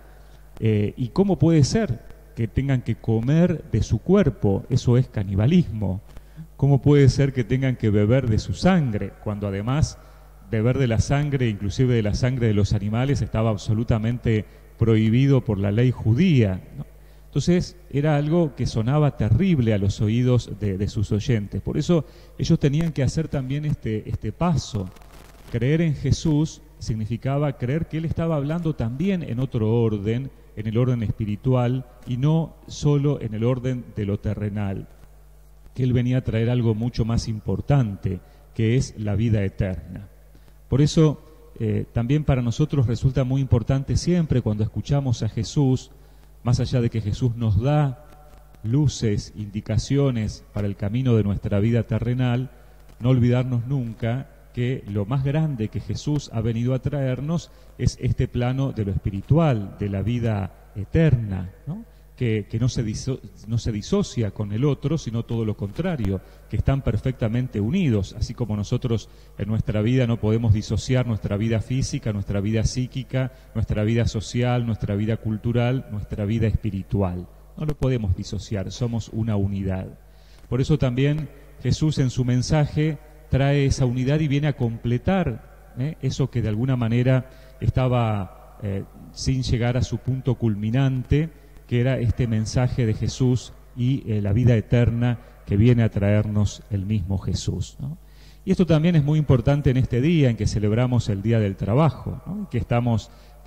¿Y cómo puede ser que tengan que comer de su cuerpo? Eso es canibalismo. ¿Cómo puede ser que tengan que beber de su sangre, cuando además beber de la sangre, inclusive de la sangre de los animales, estaba absolutamente prohibido por la ley judía, ¿no? Entonces era algo que sonaba terrible a los oídos de sus oyentes. Por eso ellos tenían que hacer también este paso. Creer en Jesús significaba creer que Él estaba hablando también en otro orden, en el orden espiritual, y no solo en el orden de lo terrenal, que Él venía a traer algo mucho más importante, que es la vida eterna. Por eso también para nosotros resulta muy importante siempre cuando escuchamos a Jesús, más allá de que Jesús nos da luces, indicaciones para el camino de nuestra vida terrenal, no olvidarnos nunca que lo más grande que Jesús ha venido a traernos es este plano de lo espiritual, de la vida eterna, ¿no? Que no se disocia con el otro, sino todo lo contrario, que están perfectamente unidos, así como nosotros en nuestra vida no podemos disociar nuestra vida física, nuestra vida psíquica, nuestra vida social, nuestra vida cultural, nuestra vida espiritual. No lo podemos disociar, somos una unidad. Por eso también Jesús en su mensaje trae esa unidad y viene a completar eso que de alguna manera estaba sin llegar a su punto culminante, que era este mensaje de Jesús y la vida eterna que viene a traernos el mismo Jesús, ¿no? Y esto también es muy importante en este día en que celebramos el Día del Trabajo, ¿no? Que estamos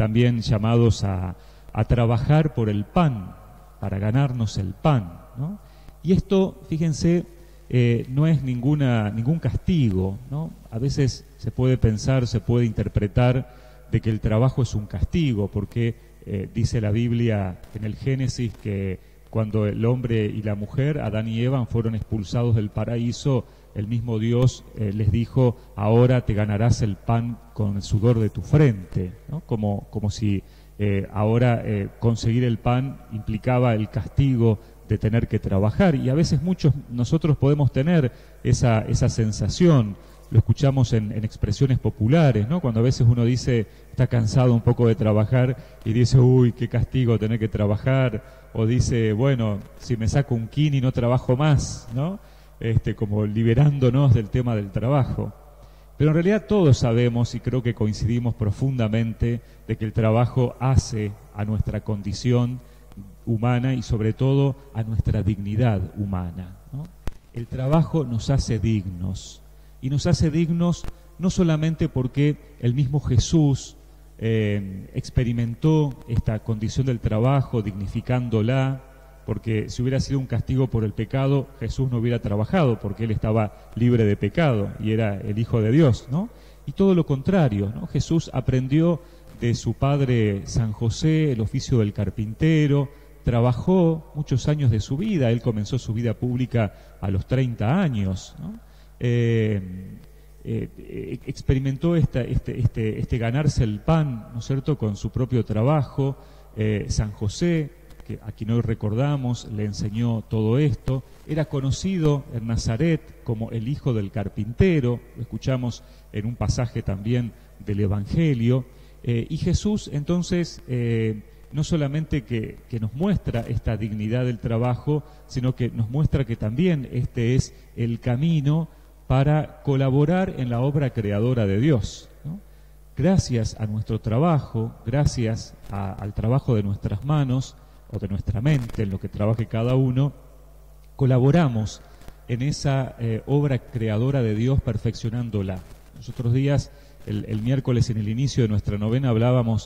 también llamados a trabajar por el pan, para ganarnos el pan, ¿no? Y esto, fíjense, no es ningún castigo, ¿no? A veces se puede pensar, se puede interpretar de que el trabajo es un castigo, porque dice la Biblia en el Génesis que cuando el hombre y la mujer, Adán y Eva, fueron expulsados del paraíso, el mismo Dios les dijo: ahora te ganarás el pan con el sudor de tu frente, ¿no? Como si ahora conseguir el pan implicaba el castigo de tener que trabajar. Y a veces nosotros podemos tener esa sensación. Lo escuchamos en expresiones populares, ¿no? Cuando a veces uno dice, está cansado un poco de trabajar y dice: uy, qué castigo tener que trabajar. O dice: bueno, si me saco un kini no trabajo más, ¿no? Como liberándonos del tema del trabajo. Pero en realidad todos sabemos, y creo que coincidimos profundamente, de que el trabajo hace a nuestra condición humana y sobre todo a nuestra dignidad humana, ¿no? El trabajo nos hace dignos, y nos hace dignos no solamente porque el mismo Jesús experimentó esta condición del trabajo, dignificándola, porque si hubiera sido un castigo por el pecado, Jesús no hubiera trabajado, porque Él estaba libre de pecado y era el Hijo de Dios, ¿no? Y todo lo contrario, ¿no? Jesús aprendió de su padre San José el oficio del carpintero, trabajó muchos años de su vida. Él comenzó su vida pública a los 30 años, ¿no? Experimentó este ganarse el pan, ¿no es cierto?, con su propio trabajo. San José, que a quien hoy recordamos, le enseñó todo esto. Era conocido en Nazaret como el hijo del carpintero, lo escuchamos en un pasaje también del Evangelio. Y Jesús, entonces, no solamente que nos muestra esta dignidad del trabajo, sino que nos muestra que también este es el camino para colaborar en la obra creadora de Dios, ¿no? Gracias a nuestro trabajo, gracias al trabajo de nuestras manos o de nuestra mente, en lo que trabaje cada uno, colaboramos en esa obra creadora de Dios, perfeccionándola. Los otros días, el miércoles, en el inicio de nuestra novena, hablábamos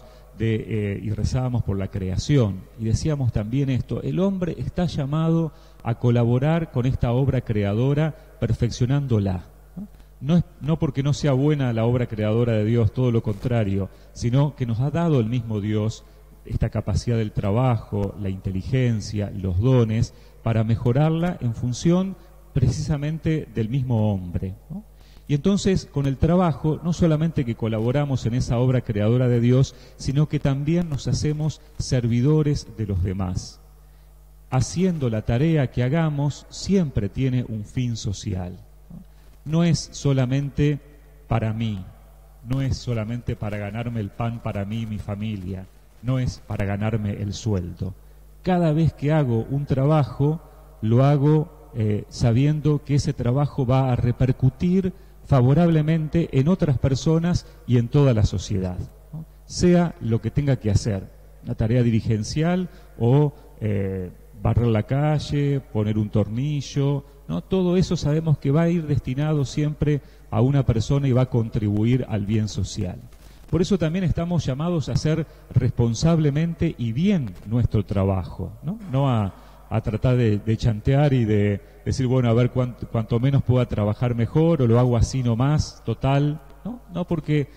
y rezábamos por la creación, y decíamos también esto: el hombre está llamado a colaborar con esta obra creadora, perfeccionándola, ¿no? No porque no sea buena la obra creadora de Dios, todo lo contrario, sino que nos ha dado el mismo Dios esta capacidad del trabajo, la inteligencia, los dones, para mejorarla en función precisamente del mismo hombre, ¿no? Y entonces, con el trabajo, no solamente que colaboramos en esa obra creadora de Dios, sino que también nos hacemos servidores de los demás. Haciendo la tarea que hagamos, siempre tiene un fin social. No es solamente para mí, no es solamente para ganarme el pan para mí y mi familia, no es para ganarme el sueldo. Cada vez que hago un trabajo, lo hago sabiendo que ese trabajo va a repercutir favorablemente en otras personas y en toda la sociedad, ¿no? Sea lo que tenga que hacer, una tarea dirigencial o barrer la calle, poner un tornillo, ¿no? Todo eso sabemos que va a ir destinado siempre a una persona y va a contribuir al bien social. Por eso también estamos llamados a hacer responsablemente y bien nuestro trabajo, ¿no? No a tratar de chantear y de decir, bueno, a ver cuanto menos pueda trabajar mejor, o lo hago así nomás, total, ¿no? No, porque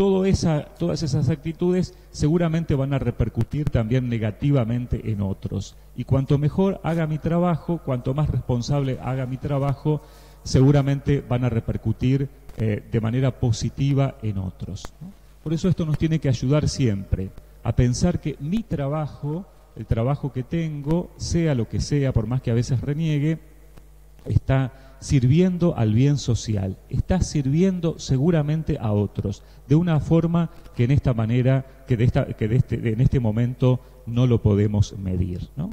todas esas actitudes seguramente van a repercutir también negativamente en otros. Y cuanto mejor haga mi trabajo, cuanto más responsable haga mi trabajo, seguramente van a repercutir de manera positiva en otros, ¿no? Por eso esto nos tiene que ayudar siempre a pensar que mi trabajo, el trabajo que tengo, sea lo que sea, por más que a veces reniegue, está sirviendo al bien social, está sirviendo seguramente a otros, de una forma que en esta manera, en este momento no lo podemos medir, ¿no?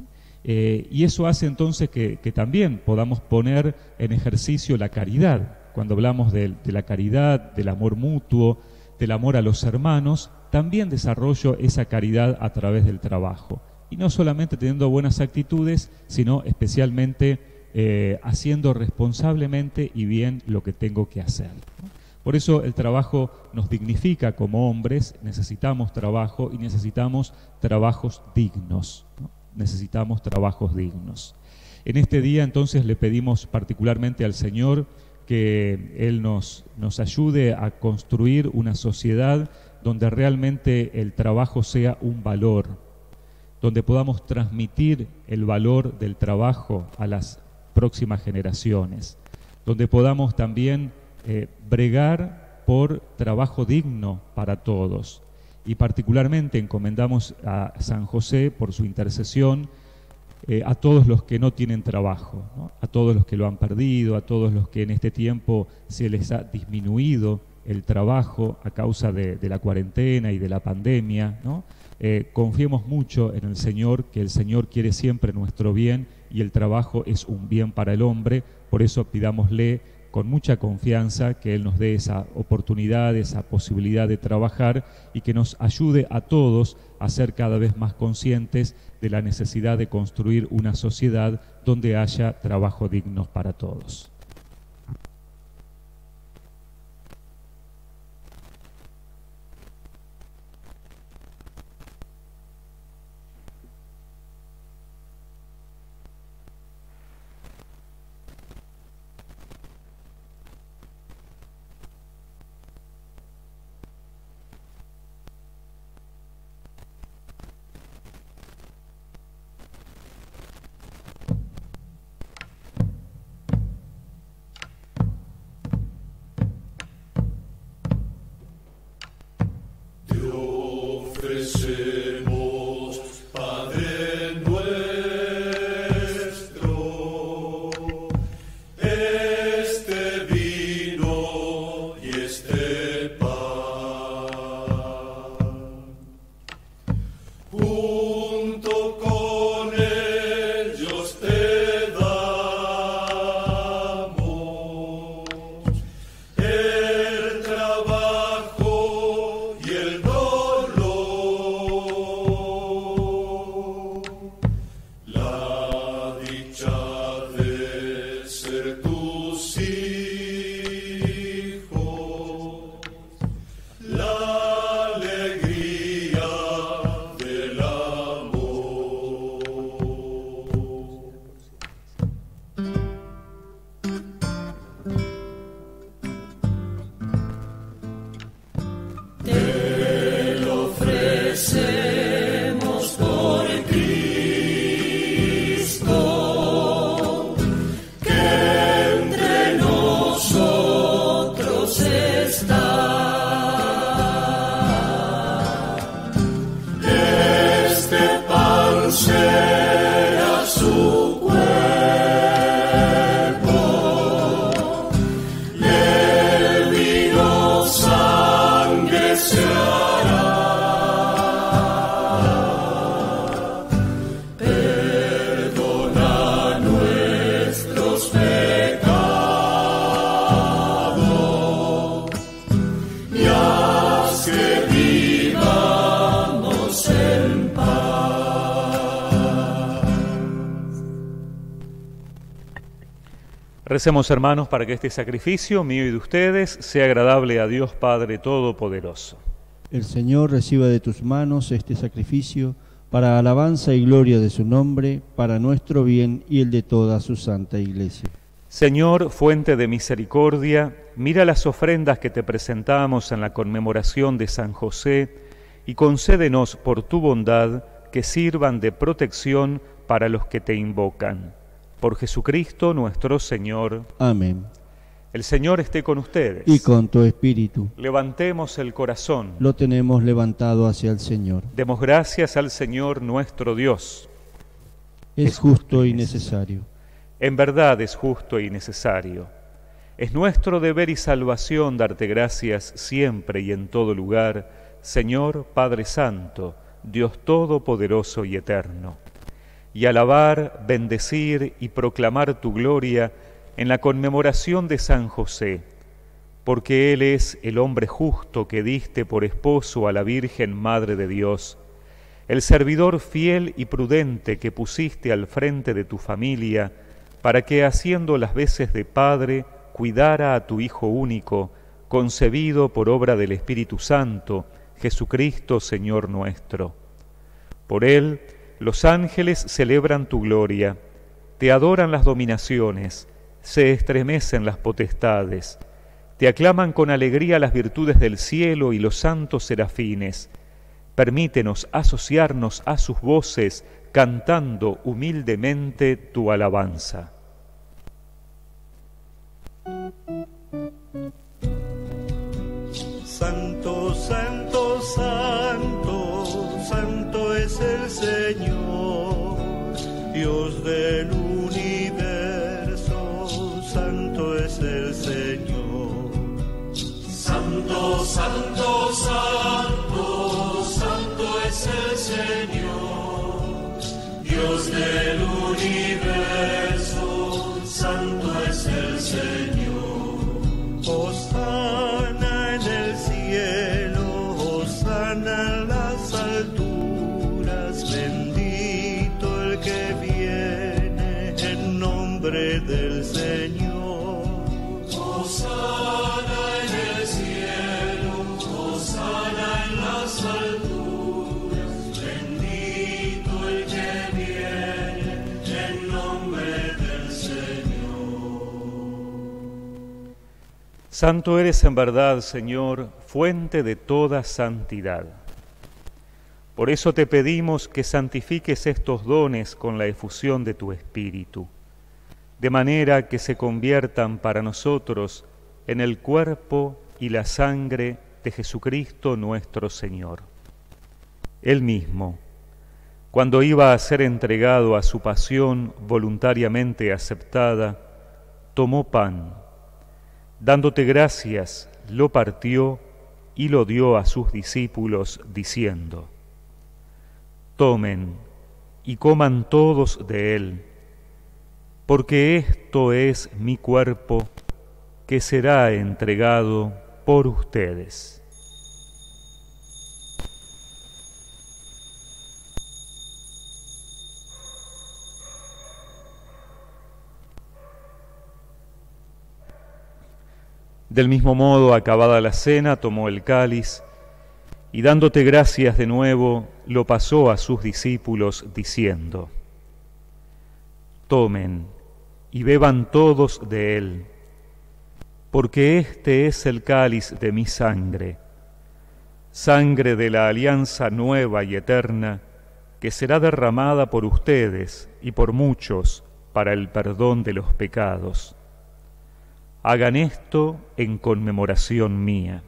Y eso hace entonces que también podamos poner en ejercicio la caridad. Cuando hablamos de la caridad, del amor mutuo, del amor a los hermanos, también desarrollo esa caridad a través del trabajo. Y no solamente teniendo buenas actitudes, sino especialmente haciendo responsablemente y bien lo que tengo que hacer, ¿no? Por eso el trabajo nos dignifica como hombres, necesitamos trabajo y necesitamos trabajos dignos, ¿no? Necesitamos trabajos dignos. En este día entonces le pedimos particularmente al Señor que Él nos ayude a construir una sociedad donde realmente el trabajo sea un valor, donde podamos transmitir el valor del trabajo a las próximas generaciones, donde podamos también bregar por trabajo digno para todos. Y particularmente encomendamos a San José por su intercesión a todos los que no tienen trabajo, ¿no? A todos los que lo han perdido, a todos los que en este tiempo se les ha disminuido el trabajo a causa de la cuarentena y de la pandemia, ¿no? Confiemos mucho en el Señor, que el Señor quiere siempre nuestro bien y el trabajo es un bien para el hombre. Por eso pidámosle con mucha confianza que Él nos dé esa oportunidad, esa posibilidad de trabajar y que nos ayude a todos a ser cada vez más conscientes de la necesidad de construir una sociedad donde haya trabajo digno para todos. Recemos, hermanos, para que este sacrificio mío y de ustedes sea agradable a Dios Padre Todopoderoso. El Señor reciba de tus manos este sacrificio para alabanza y gloria de su nombre, para nuestro bien y el de toda su santa Iglesia. Señor, fuente de misericordia, mira las ofrendas que te presentamos en la conmemoración de San José y concédenos por tu bondad que sirvan de protección para los que te invocan. Por Jesucristo nuestro Señor. Amén. El Señor esté con ustedes. Y con tu espíritu. Levantemos el corazón. Lo tenemos levantado hacia el Señor. Demos gracias al Señor nuestro Dios. Es justo y necesario. En verdad es justo y necesario. Es nuestro deber y salvación darte gracias siempre y en todo lugar, Señor Padre Santo, Dios Todopoderoso y Eterno. Y alabar, bendecir y proclamar tu gloria en la conmemoración de San José, porque Él es el hombre justo que diste por esposo a la Virgen Madre de Dios, el servidor fiel y prudente que pusiste al frente de tu familia, para que, haciendo las veces de padre, cuidara a tu Hijo único, concebido por obra del Espíritu Santo, Jesucristo, Señor nuestro. Por él, los ángeles celebran tu gloria, te adoran las dominaciones, se estremecen las potestades, te aclaman con alegría las virtudes del cielo y los santos serafines. Permítenos asociarnos a sus voces, cantando humildemente tu alabanza. Santo, santo, santo, santo es el Señor, Dios del universo, santo es el Señor. Santo, santo, santo, santo es el Señor, Dios del universo, santo es el Señor. Hosana en el cielo, hosana en las alturas, bendito el que viene en nombre del Señor. Hosana en el cielo, hosana en las alturas, bendito el que viene en nombre del Señor. Santo eres en verdad, Señor, fuente de toda santidad. Por eso te pedimos que santifiques estos dones con la efusión de tu Espíritu, de manera que se conviertan para nosotros en el cuerpo y la sangre de Jesucristo nuestro Señor. Él mismo, cuando iba a ser entregado a su pasión voluntariamente aceptada, tomó pan, dándote gracias, lo partió y lo dio a sus discípulos, diciendo: Tomen y coman todos de él, porque esto es mi cuerpo, que será entregado por ustedes. Del mismo modo, acabada la cena, tomó el cáliz y dándote gracias de nuevo, lo pasó a sus discípulos, diciendo: Tomen y beban todos de él, porque este es el cáliz de mi sangre, sangre de la alianza nueva y eterna, que será derramada por ustedes y por muchos para el perdón de los pecados. Hagan esto en conmemoración mía.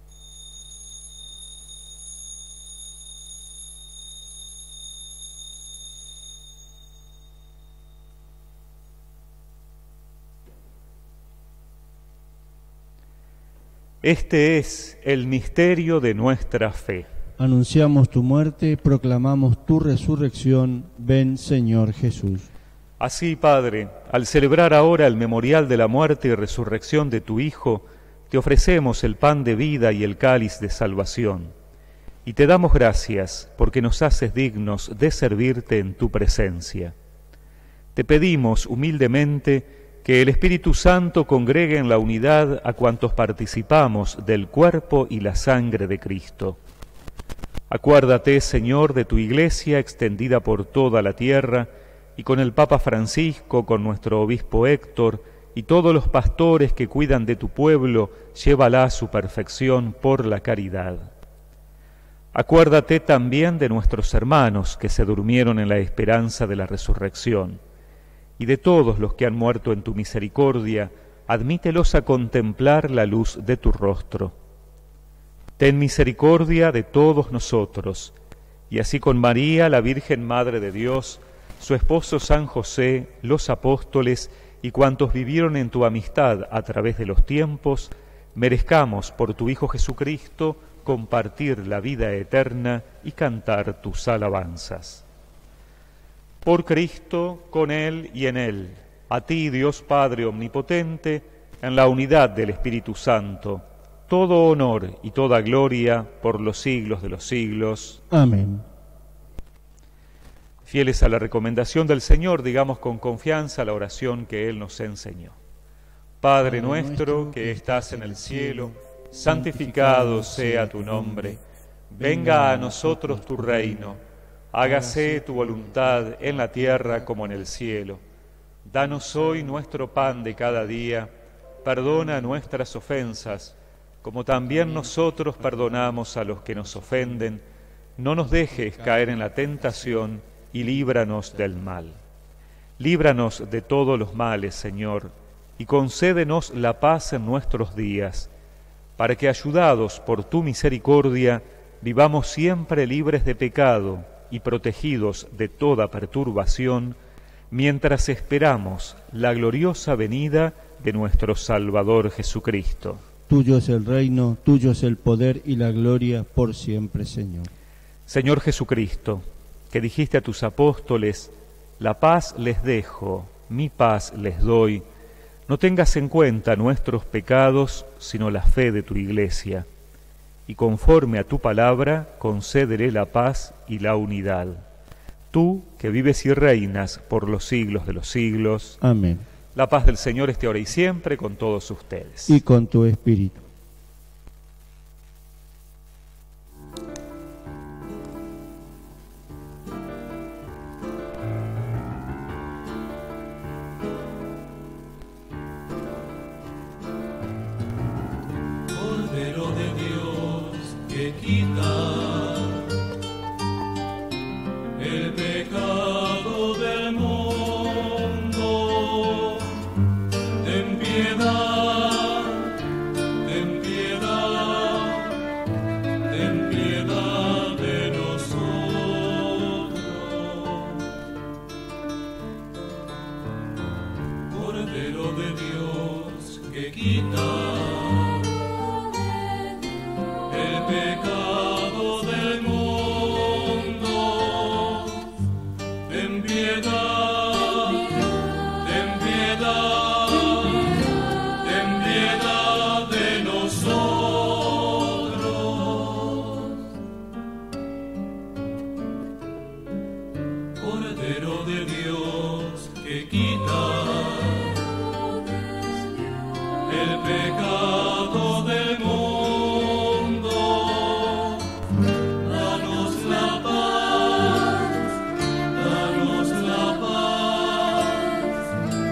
Este es el misterio de nuestra fe. Anunciamos tu muerte, proclamamos tu resurrección. Ven, Señor Jesús. Así, Padre, al celebrar ahora el memorial de la muerte y resurrección de tu Hijo, te ofrecemos el pan de vida y el cáliz de salvación. Y te damos gracias porque nos haces dignos de servirte en tu presencia. Te pedimos humildemente que el Espíritu Santo congregue en la unidad a cuantos participamos del cuerpo y la sangre de Cristo. Acuérdate, Señor, de tu Iglesia extendida por toda la tierra, y con el Papa Francisco, con nuestro obispo Héctor, y todos los pastores que cuidan de tu pueblo, llévala a su perfección por la caridad. Acuérdate también de nuestros hermanos que se durmieron en la esperanza de la resurrección, y de todos los que han muerto en tu misericordia, admítelos a contemplar la luz de tu rostro. Ten misericordia de todos nosotros, y así con María, la Virgen Madre de Dios, su esposo San José, los apóstoles y cuantos vivieron en tu amistad a través de los tiempos, merezcamos por tu Hijo Jesucristo compartir la vida eterna y cantar tus alabanzas. Por Cristo, con Él y en Él, a ti, Dios Padre Omnipotente, en la unidad del Espíritu Santo, todo honor y toda gloria por los siglos de los siglos. Amén. Fieles a la recomendación del Señor, digamos con confianza la oración que Él nos enseñó. Padre nuestro que estás en el cielo, santificado sea tu nombre. Venga a nosotros tu reino. Hágase tu voluntad en la tierra como en el cielo. Danos hoy nuestro pan de cada día. Perdona nuestras ofensas, como también nosotros perdonamos a los que nos ofenden. No nos dejes caer en la tentación y líbranos del mal. Líbranos de todos los males, Señor, y concédenos la paz en nuestros días, para que, ayudados por tu misericordia, vivamos siempre libres de pecado y protegidos de toda perturbación, mientras esperamos la gloriosa venida de nuestro Salvador Jesucristo. Tuyo es el reino, tuyo es el poder y la gloria por siempre, Señor. Señor Jesucristo, que dijiste a tus apóstoles: la paz les dejo, mi paz les doy, no tengas en cuenta nuestros pecados, sino la fe de tu Iglesia, y conforme a tu palabra, concédele la paz y la unidad. Tú, que vives y reinas por los siglos de los siglos. Amén. La paz del Señor esté ahora y siempre con todos ustedes. Y con tu espíritu. Cordero de Dios que quita el pecado del mundo, ten piedad, ten piedad, ten piedad de nosotros. Cordero de Dios que quita el pecado del mundo, ten piedad, ten piedad, ten piedad de nosotros. Cordero de Dios que quita el pecado del mundo, danos la paz, danos la paz,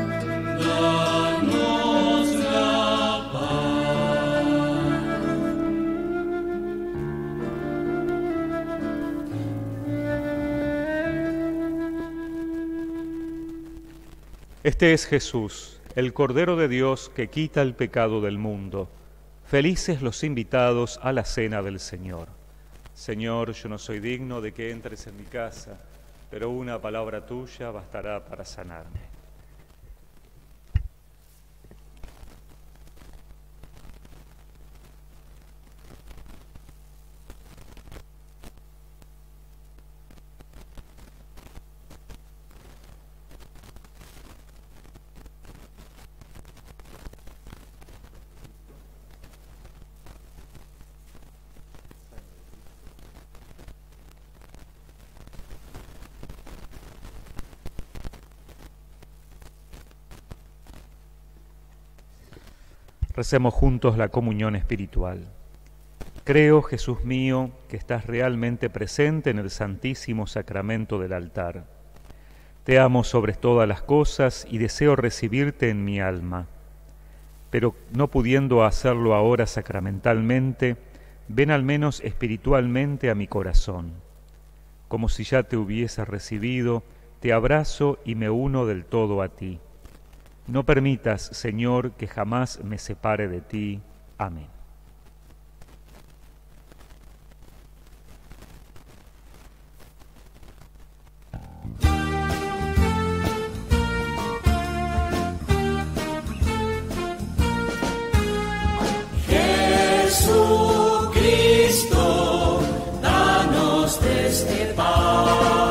danos la Este es Jesús, el Cordero de Dios que quita el pecado del mundo. Felices los invitados a la cena del Señor. Señor, yo no soy digno de que entres en mi casa, pero una palabra tuya bastará para sanarme. Recemos juntos la comunión espiritual. Creo, Jesús mío, que estás realmente presente en el Santísimo Sacramento del altar. Te amo sobre todas las cosas y deseo recibirte en mi alma. Pero no pudiendo hacerlo ahora sacramentalmente, ven al menos espiritualmente a mi corazón. Como si ya te hubiese recibido, te abrazo y me uno del todo a ti. No permitas, Señor, que jamás me separe de ti. Amén. Jesucristo, danos de este pan.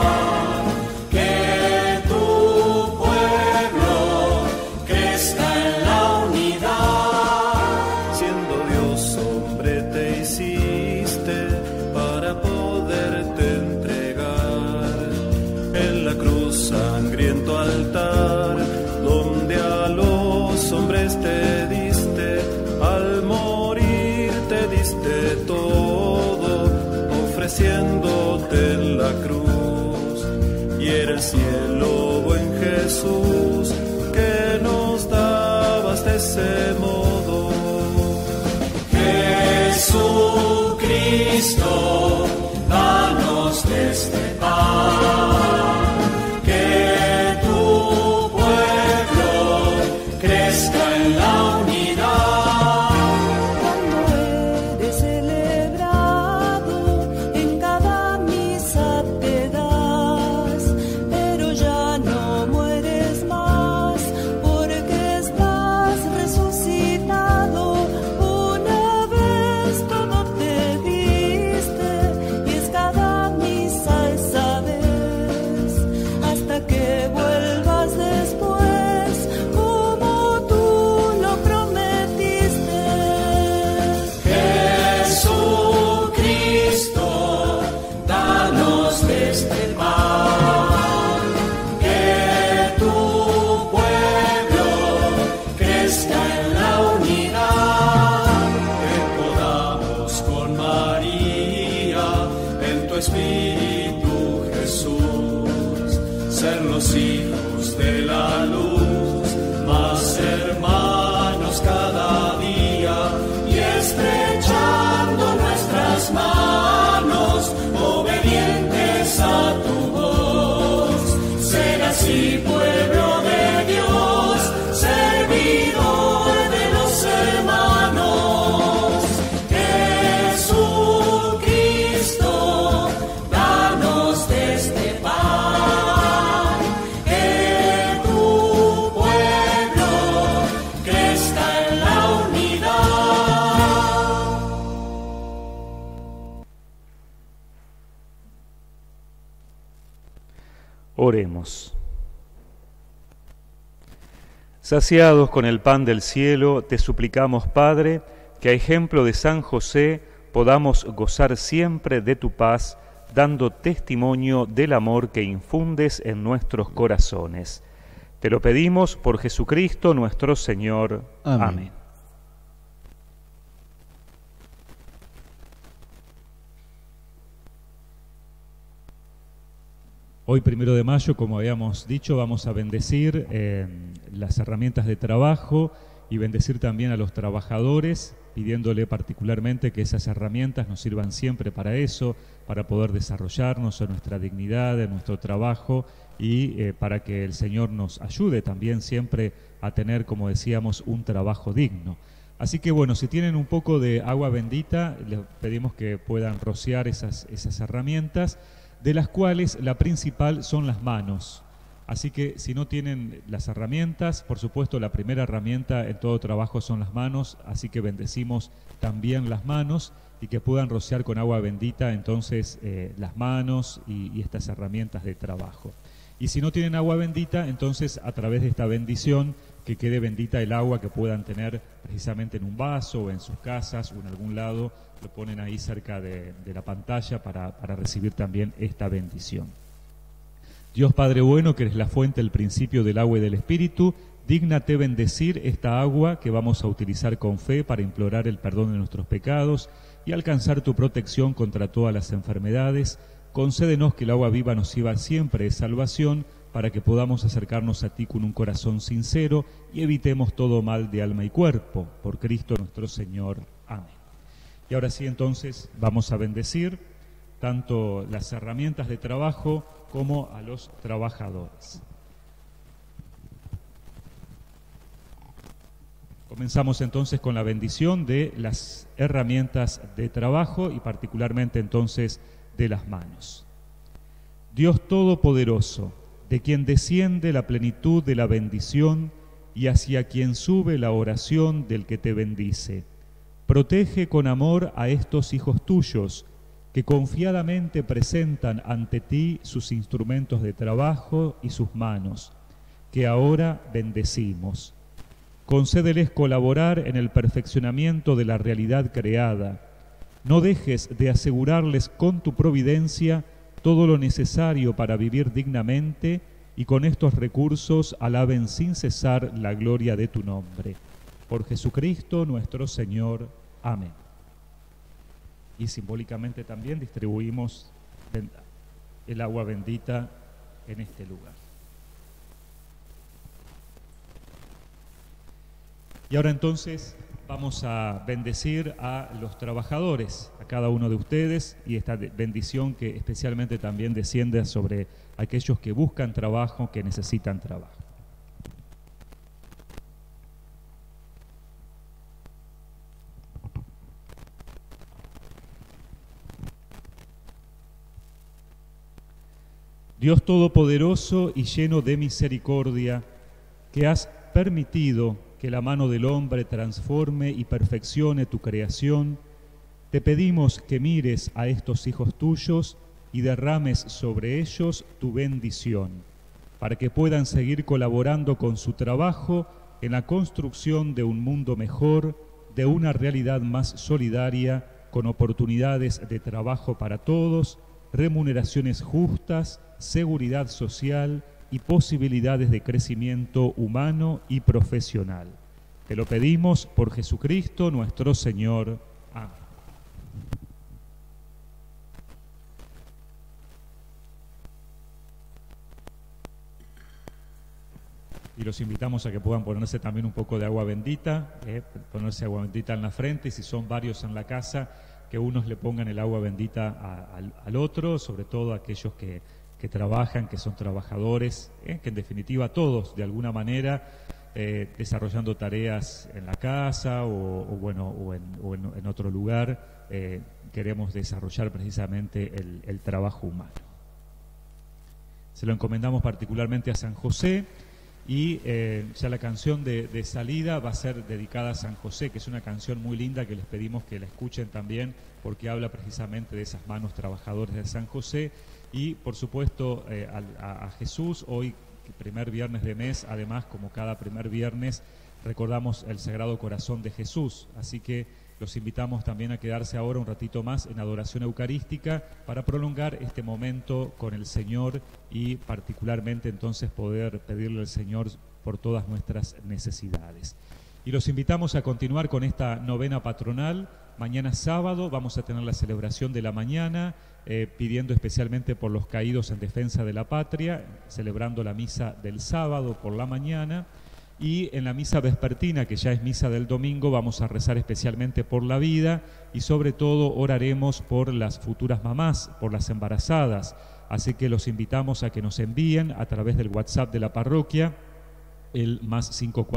Altar, donde a los hombres te diste al morir ese modo. Jesucristo, danos de este pan, que tu pueblo crezca en la unidad. Cuando eres celebrado, en cada misa te das, pero ya no mueres más, porque estás resucitado. Una vez todo te diste, y es cada misa esa vez, hasta que vuelvas después, como tú lo prometiste. Jesucristo, danos de este pan, que tu pueblo crezca en la unidad, que podamos con María, en tu Espíritu Jesús, ser los hijos de la luz, más hermanos cada día, y estrechando nuestras manos, obedientes a tu voz, ser así pueblo de Dios, servidor de los hermanos. Jesucristo, danos de este pan, que tu pueblo crezca en la unidad. Oremos. Saciados con el pan del cielo, te suplicamos, Padre, que a ejemplo de San José podamos gozar siempre de tu paz, dando testimonio del amor que infundes en nuestros corazones. Te lo pedimos por Jesucristo nuestro Señor. Amén. Hoy, 1 de mayo, como habíamos dicho, vamos a bendecir las herramientas de trabajo y bendecir también a los trabajadores, pidiéndole particularmente que esas herramientas nos sirvan siempre para eso, para poder desarrollarnos en nuestra dignidad, en nuestro trabajo y para que el Señor nos ayude también siempre a tener, como decíamos, un trabajo digno. Así que bueno, si tienen un poco de agua bendita, les pedimos que puedan rociar esas herramientas, de las cuales la principal son las manos. Así que si no tienen las herramientas, por supuesto la primera herramienta en todo trabajo son las manos, así que bendecimos también las manos y que puedan rociar con agua bendita entonces las manos y estas herramientas de trabajo. Y si no tienen agua bendita, entonces a través de esta bendición, que quede bendita el agua que puedan tener precisamente en un vaso o en sus casas o en algún lado, lo ponen ahí cerca de la pantalla para recibir también esta bendición. Dios Padre bueno, que eres la fuente, el principio del agua y del Espíritu, dígnate bendecir esta agua que vamos a utilizar con fe para implorar el perdón de nuestros pecados y alcanzar tu protección contra todas las enfermedades. Concédenos que el agua viva nos sirva siempre de salvación, para que podamos acercarnos a ti con un corazón sincero y evitemos todo mal de alma y cuerpo. Por Cristo nuestro Señor. Amén. Y ahora sí, entonces, vamos a bendecir tanto las herramientas de trabajo como a los trabajadores. Comenzamos entonces con la bendición de las herramientas de trabajo y particularmente entonces de las manos. Dios Todopoderoso, de quien desciende la plenitud de la bendición y hacia quien sube la oración del que te bendice, protege con amor a estos hijos tuyos, que confiadamente presentan ante ti sus instrumentos de trabajo y sus manos, que ahora bendecimos. Concédeles colaborar en el perfeccionamiento de la realidad creada. No dejes de asegurarles con tu providencia todo lo necesario para vivir dignamente y con estos recursos alaben sin cesar la gloria de tu nombre. Por Jesucristo nuestro Señor. Amén. Y simbólicamente también distribuimos el agua bendita en este lugar. Y ahora entonces vamos a bendecir a los trabajadores, a cada uno de ustedes, y esta bendición que especialmente también desciende sobre aquellos que buscan trabajo, que necesitan trabajo. Dios Todopoderoso y lleno de misericordia, que has permitido que la mano del hombre transforme y perfeccione tu creación, te pedimos que mires a estos hijos tuyos y derrames sobre ellos tu bendición, para que puedan seguir colaborando con su trabajo en la construcción de un mundo mejor, de una realidad más solidaria, con oportunidades de trabajo para todos, remuneraciones justas, seguridad social y posibilidades de crecimiento humano y profesional. Te lo pedimos por Jesucristo nuestro Señor. Amén. Y los invitamos a que puedan ponerse también un poco de agua bendita, ponerse agua bendita en la frente, y si son varios en la casa, que unos le pongan el agua bendita al otro, sobre todo aquellos que trabajan, que son trabajadores, que en definitiva todos, de alguna manera, desarrollando tareas en la casa o en otro lugar, queremos desarrollar precisamente el trabajo humano. Se lo encomendamos particularmente a San José, y ya la canción de salida va a ser dedicada a San José, que es una canción muy linda que les pedimos que la escuchen también, porque habla precisamente de esas manos trabajadoras de San José. Y por supuesto a Jesús, hoy primer viernes de mes, además como cada primer viernes recordamos el Sagrado Corazón de Jesús, así que los invitamos también a quedarse ahora un ratito más en adoración eucarística para prolongar este momento con el Señor y particularmente entonces poder pedirle al Señor por todas nuestras necesidades. Y los invitamos a continuar con esta novena patronal. Mañana sábado vamos a tener la celebración de la mañana, pidiendo especialmente por los caídos en defensa de la patria, celebrando la misa del sábado por la mañana. Y en la misa vespertina, que ya es misa del domingo, vamos a rezar especialmente por la vida y sobre todo oraremos por las futuras mamás, por las embarazadas. Así que los invitamos a que nos envíen a través del WhatsApp de la parroquia, el más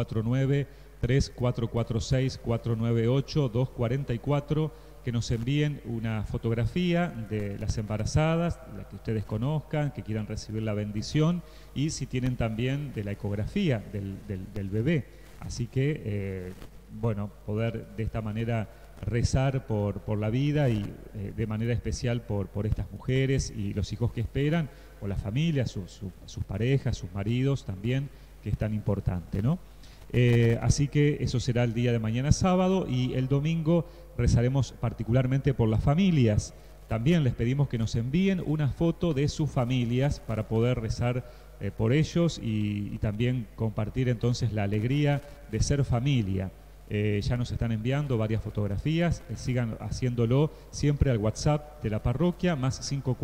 549-3446-498-244, que nos envíen una fotografía de las embarazadas, la que ustedes conozcan, que quieran recibir la bendición, y si tienen también de la ecografía del bebé. Así que, poder de esta manera rezar por la vida y de manera especial por estas mujeres y los hijos que esperan, o las familias, sus parejas, sus maridos también, que es tan importante, ¿no? Así que eso será el día de mañana sábado, y el domingo rezaremos particularmente por las familias. También les pedimos que nos envíen una foto de sus familias para poder rezar por ellos y también compartir entonces la alegría de ser familia. Ya nos están enviando varias fotografías, sigan haciéndolo siempre al WhatsApp de la parroquia, más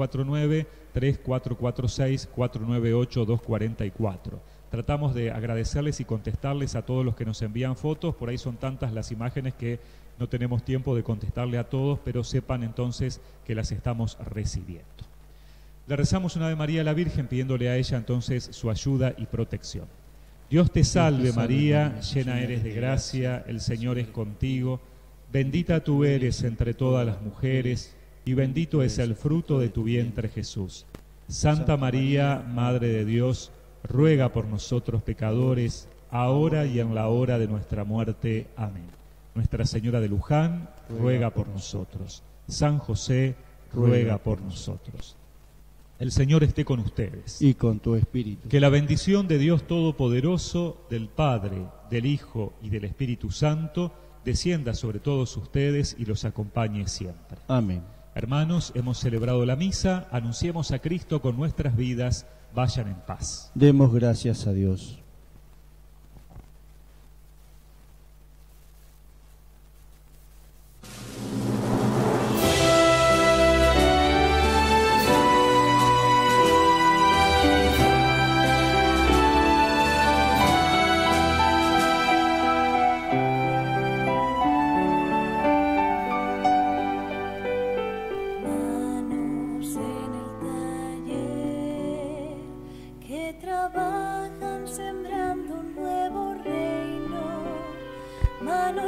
549-3446-498-244. Tratamos de agradecerles y contestarles a todos los que nos envían fotos. Por ahí son tantas las imágenes que no tenemos tiempo de contestarle a todos, pero sepan entonces que las estamos recibiendo. Le rezamos una Ave María a la Virgen, pidiéndole a ella entonces su ayuda y protección. Dios te salve María, llena eres de gracia, el Señor es contigo. Bendita tú eres entre todas las mujeres, y bendito es el fruto de tu vientre Jesús. Santa María, Madre de Dios, ruega por nosotros pecadores, ahora y en la hora de nuestra muerte. Amén. Nuestra Señora de Luján, ruega por nosotros. San José, ruega por nosotros. El Señor esté con ustedes. Y con tu espíritu. Que la bendición de Dios Todopoderoso, del Padre, del Hijo y del Espíritu Santo, descienda sobre todos ustedes y los acompañe siempre. Amén. Hermanos, hemos celebrado la misa, anunciemos a Cristo con nuestras vidas, vayan en paz. Demos gracias a Dios.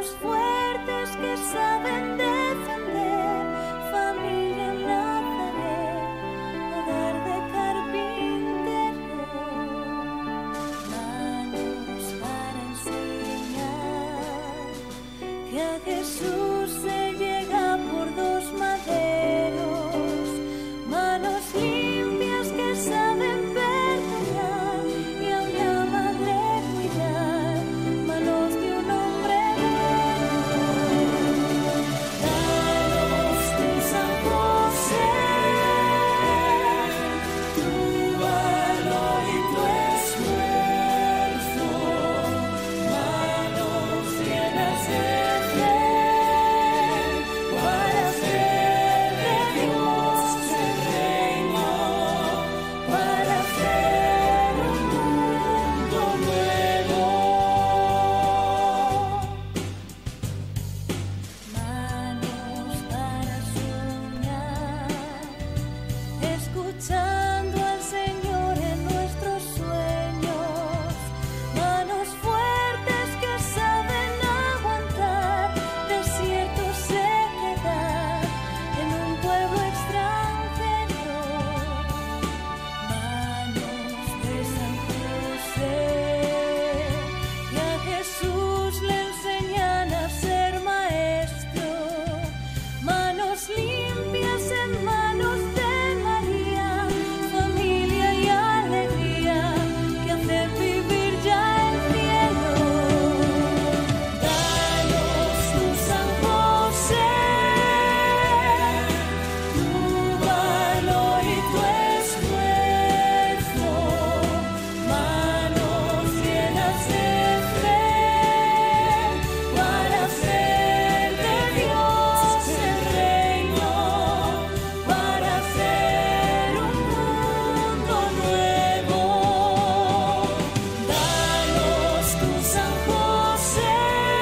fuertes que saben defender, familia en Nazaret, hogar de carpinteros, manos para enseñar que a Jesús se llega por dos maderos, manos limpias que saben perdonar y a una madre cuidar, manos de un hombre danos de San José, tu valor y tu esfuerzo, manos llenas de fe para hacer de Dios el reino, para hacer un mundo nuevo. Manos para soñar, escuchando al Señor en nuestros sueños, manos fuertes que saben aguantar desiertos, sequedad en un pueblo extranjero, manos de San José que a Jesús le enseñan a ser maestro, manos limpias en manos de María, familia y alegría que hacen vivir ya el cielo. Danos tu San José, tu valor y tu esfuerzo, manos llenas de fe para hacer de Dios el reino, para hacer un mundo nuevo. Danos tu San José,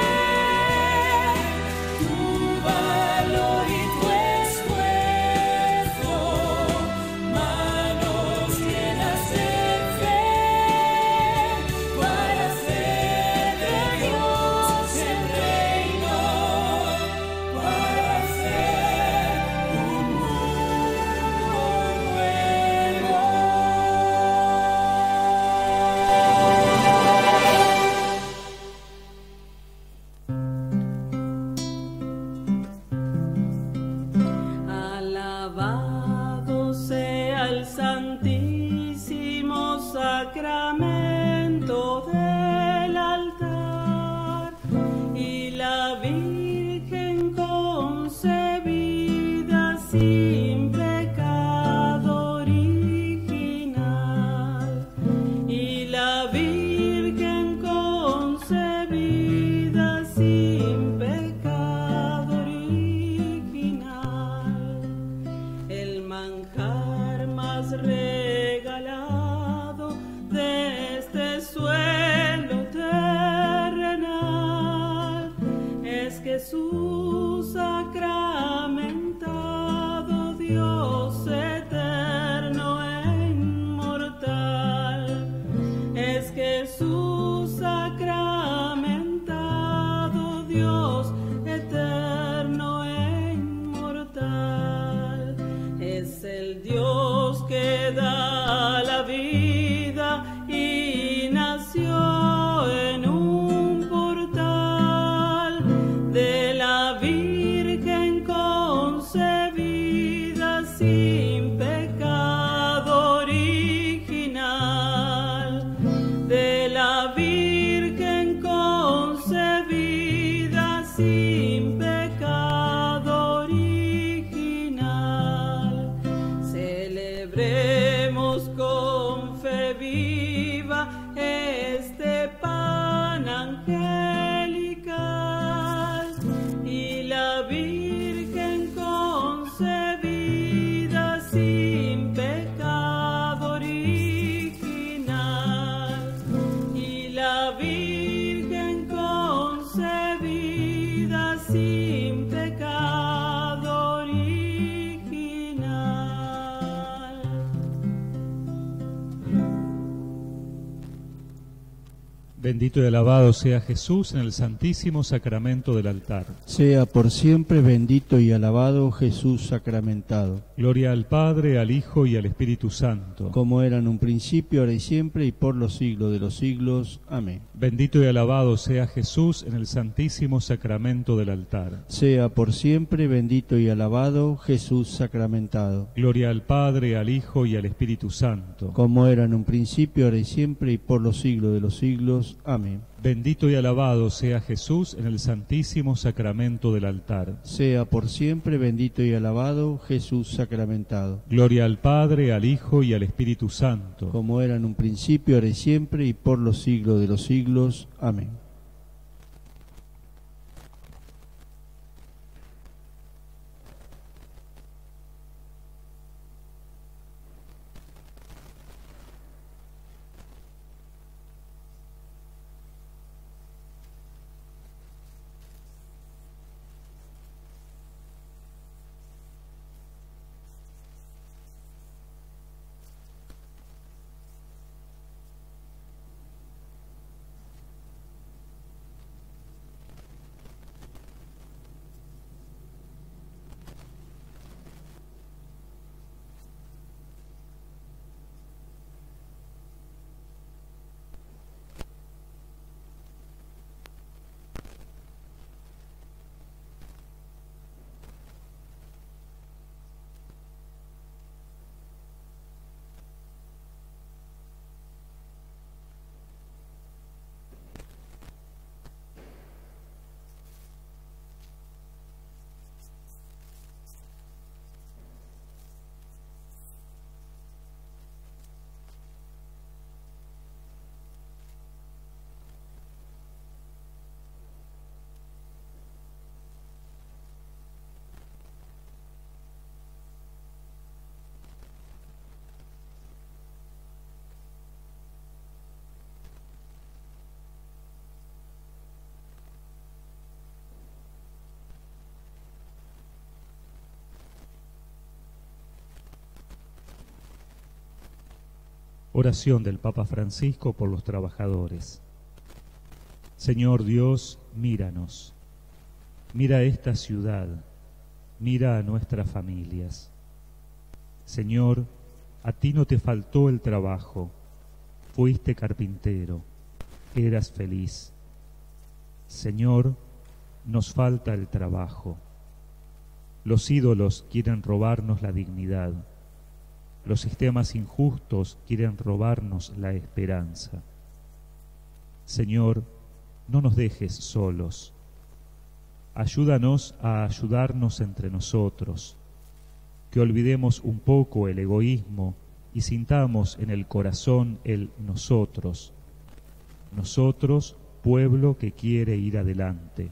tu valor y tu esfuerzo, manos llenas de fe para hacer de Dios el reino, para hacer un mundo nuevo. Alabado sea el santísimo sacramento del altar y la Virgen concebida sin pecado original, y la Virgen concebida sin pecado original, el manjar más regalado de este suelo terrenal es Jesús sacramentado, Dios eterno e inmortal. Es Jesús sacramentado, Dios eterno e inmortal. Es el Dios que da la vida y nació en un portal de la Virgen concebida sin pecado original, de la Virgen concebida Bendito y alabado sea Jesús en el santísimo sacramento del altar. Sea por siempre bendito y alabado Jesús sacramentado. Gloria al Padre, al Hijo y al Espíritu Santo. Como era en un principio, ahora y siempre, y por los siglos de los siglos. Amén. Bendito y alabado sea Jesús en el santísimo sacramento del altar. Sea por siempre bendito y alabado Jesús sacramentado. Gloria al Padre, al Hijo y al Espíritu Santo. Como era en un principio, ahora y siempre, y por los siglos de los siglos. Amén. Bendito y alabado sea Jesús en el santísimo sacramento del altar. Sea por siempre bendito y alabado Jesús sacramentado. Gloria al Padre, al Hijo y al Espíritu Santo. Como era en un principio, ahora y siempre, y por los siglos de los siglos. Amén. Oración del Papa Francisco por los trabajadores. Señor Dios, míranos. Mira esta ciudad. Mira a nuestras familias. Señor, a ti no te faltó el trabajo. Fuiste carpintero. Eras feliz. Señor, nos falta el trabajo. Los ídolos quieren robarnos la dignidad. Los sistemas injustos quieren robarnos la esperanza. Señor, no nos dejes solos. Ayúdanos a ayudarnos entre nosotros, que olvidemos un poco el egoísmo y sintamos en el corazón el nosotros. Nosotros, pueblo que quiere ir adelante.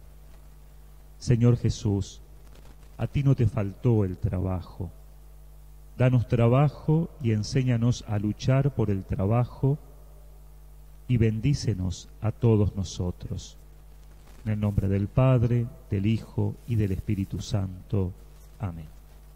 Señor Jesús, a ti no te faltó el trabajo. Danos trabajo y enséñanos a luchar por el trabajo y bendícenos a todos nosotros. En el nombre del Padre, del Hijo y del Espíritu Santo. Amén.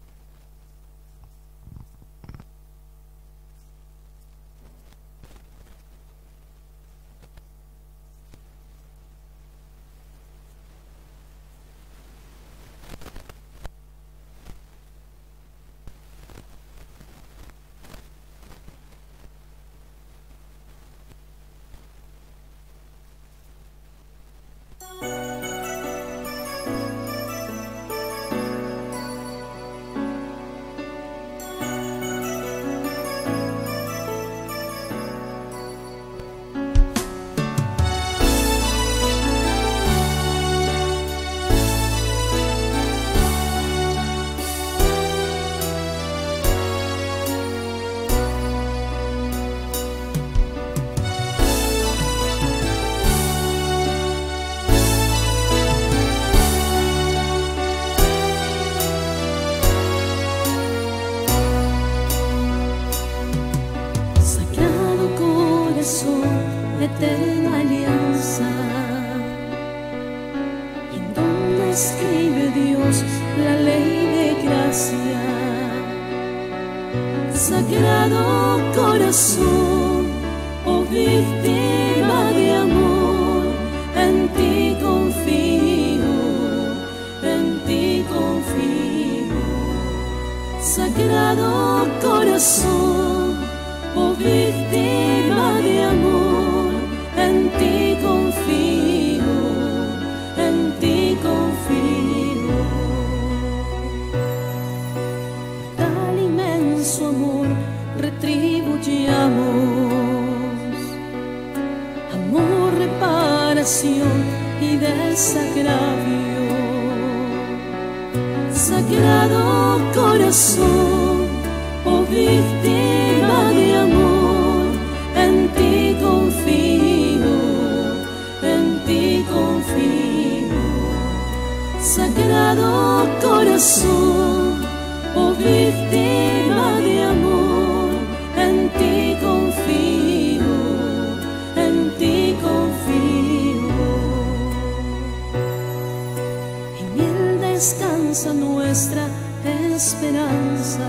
Eterna alianza, en donde escribe Dios la ley de gracia. Sagrado corazón, oh víctima de amor, corazón, oh víctima de amor, en ti confío, en ti confío. Tal inmenso amor retribuyamos, amor, reparación y desagravio. Sagrado corazón, oh víctima de amor, en ti confío, en ti confío. Sagrado corazón, oh víctima de amor, en ti confío, en ti confío. En él descansa nuestra esperanza,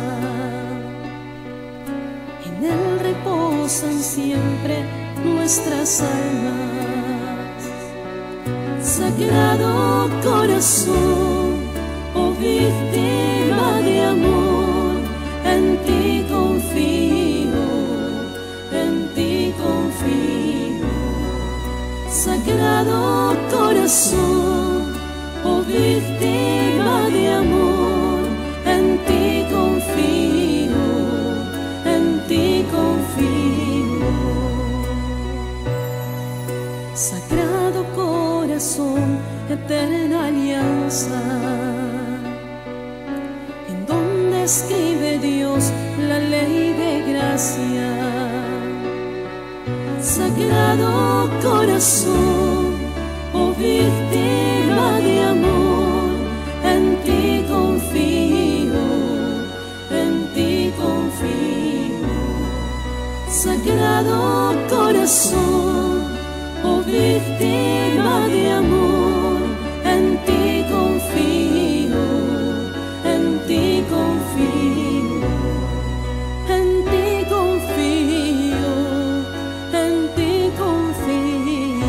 en él reposan siempre nuestras almas. Sagrado corazón, oh víctima de amor, en ti confío, en ti confío. Sagrado corazón, oh víctima de amor, en ti confío, en ti confío. Sagrado corazón, eterna alianza, en donde escribe Dios la ley de gracia. Sagrado corazón, oh víctima de amor, en ti confío, en ti confío. Sagrado corazón, oh víctima de amor, en ti confío, en ti confío, en ti confío, en ti confío.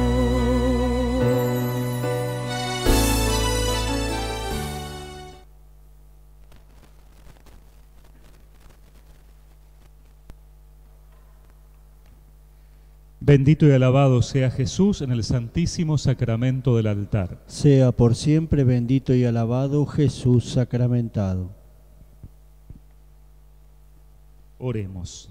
Bendito y alabado sea Jesús en el santísimo sacramento del altar. Sea por siempre bendito y alabado Jesús sacramentado. Oremos.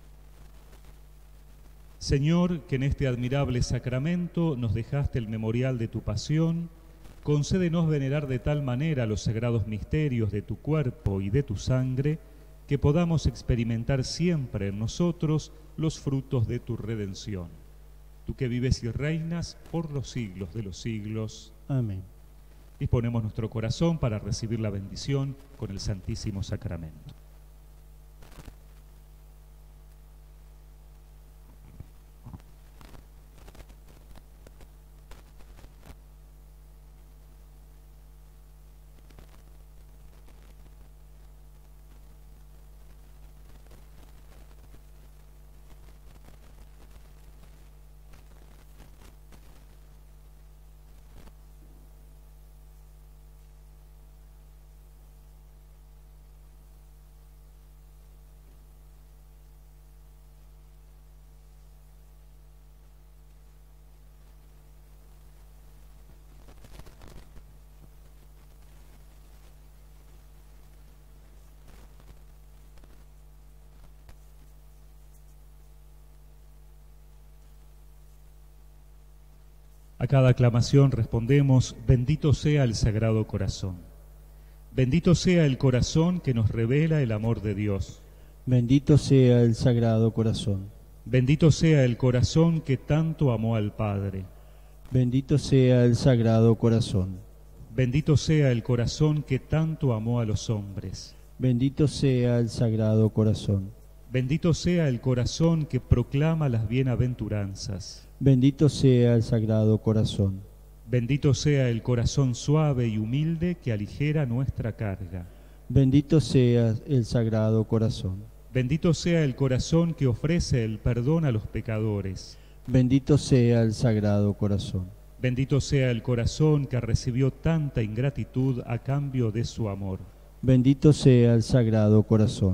Señor, que en este admirable sacramento nos dejaste el memorial de tu pasión, concédenos venerar de tal manera los sagrados misterios de tu cuerpo y de tu sangre, que podamos experimentar siempre en nosotros los frutos de tu redención. Tú que vives y reinas por los siglos de los siglos. Amén. Disponemos nuestro corazón para recibir la bendición con el Santísimo Sacramento. A cada aclamación respondemos: bendito sea el Sagrado Corazón. Bendito sea el corazón que nos revela el amor de Dios. Bendito sea el Sagrado Corazón. Bendito sea el corazón que tanto amó al Padre. Bendito sea el Sagrado Corazón. Bendito sea el corazón que tanto amó a los hombres. Bendito sea el Sagrado Corazón. Bendito sea el corazón que proclama las bienaventuranzas. Bendito sea el Sagrado Corazón. Bendito sea el corazón suave y humilde que aligera nuestra carga. Bendito sea el Sagrado Corazón. Bendito sea el corazón que ofrece el perdón a los pecadores. Bendito sea el Sagrado Corazón. Bendito sea el corazón que recibió tanta ingratitud a cambio de su amor. Bendito sea el Sagrado Corazón.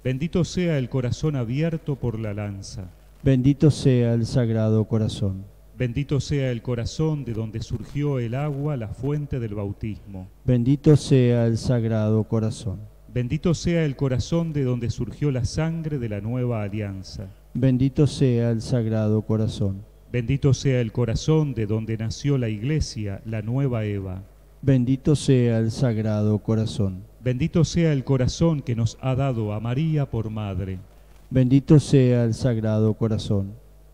Bendito sea el corazón abierto por la lanza. Bendito sea el Sagrado Corazón. Bendito sea el corazón de donde surgió el agua, la fuente del bautismo. Bendito sea el Sagrado Corazón. Bendito sea el corazón de donde surgió la sangre de la nueva alianza. Bendito sea el Sagrado Corazón. Bendito sea el corazón de donde nació la Iglesia, la nueva Eva. Bendito sea el Sagrado Corazón. Bendito sea el corazón que nos ha dado a María por madre. Bendito sea el Sagrado Corazón.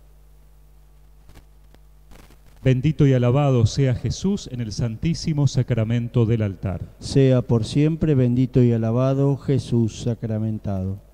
Bendito y alabado sea Jesús en el santísimo sacramento del altar. Sea por siempre bendito y alabado Jesús sacramentado.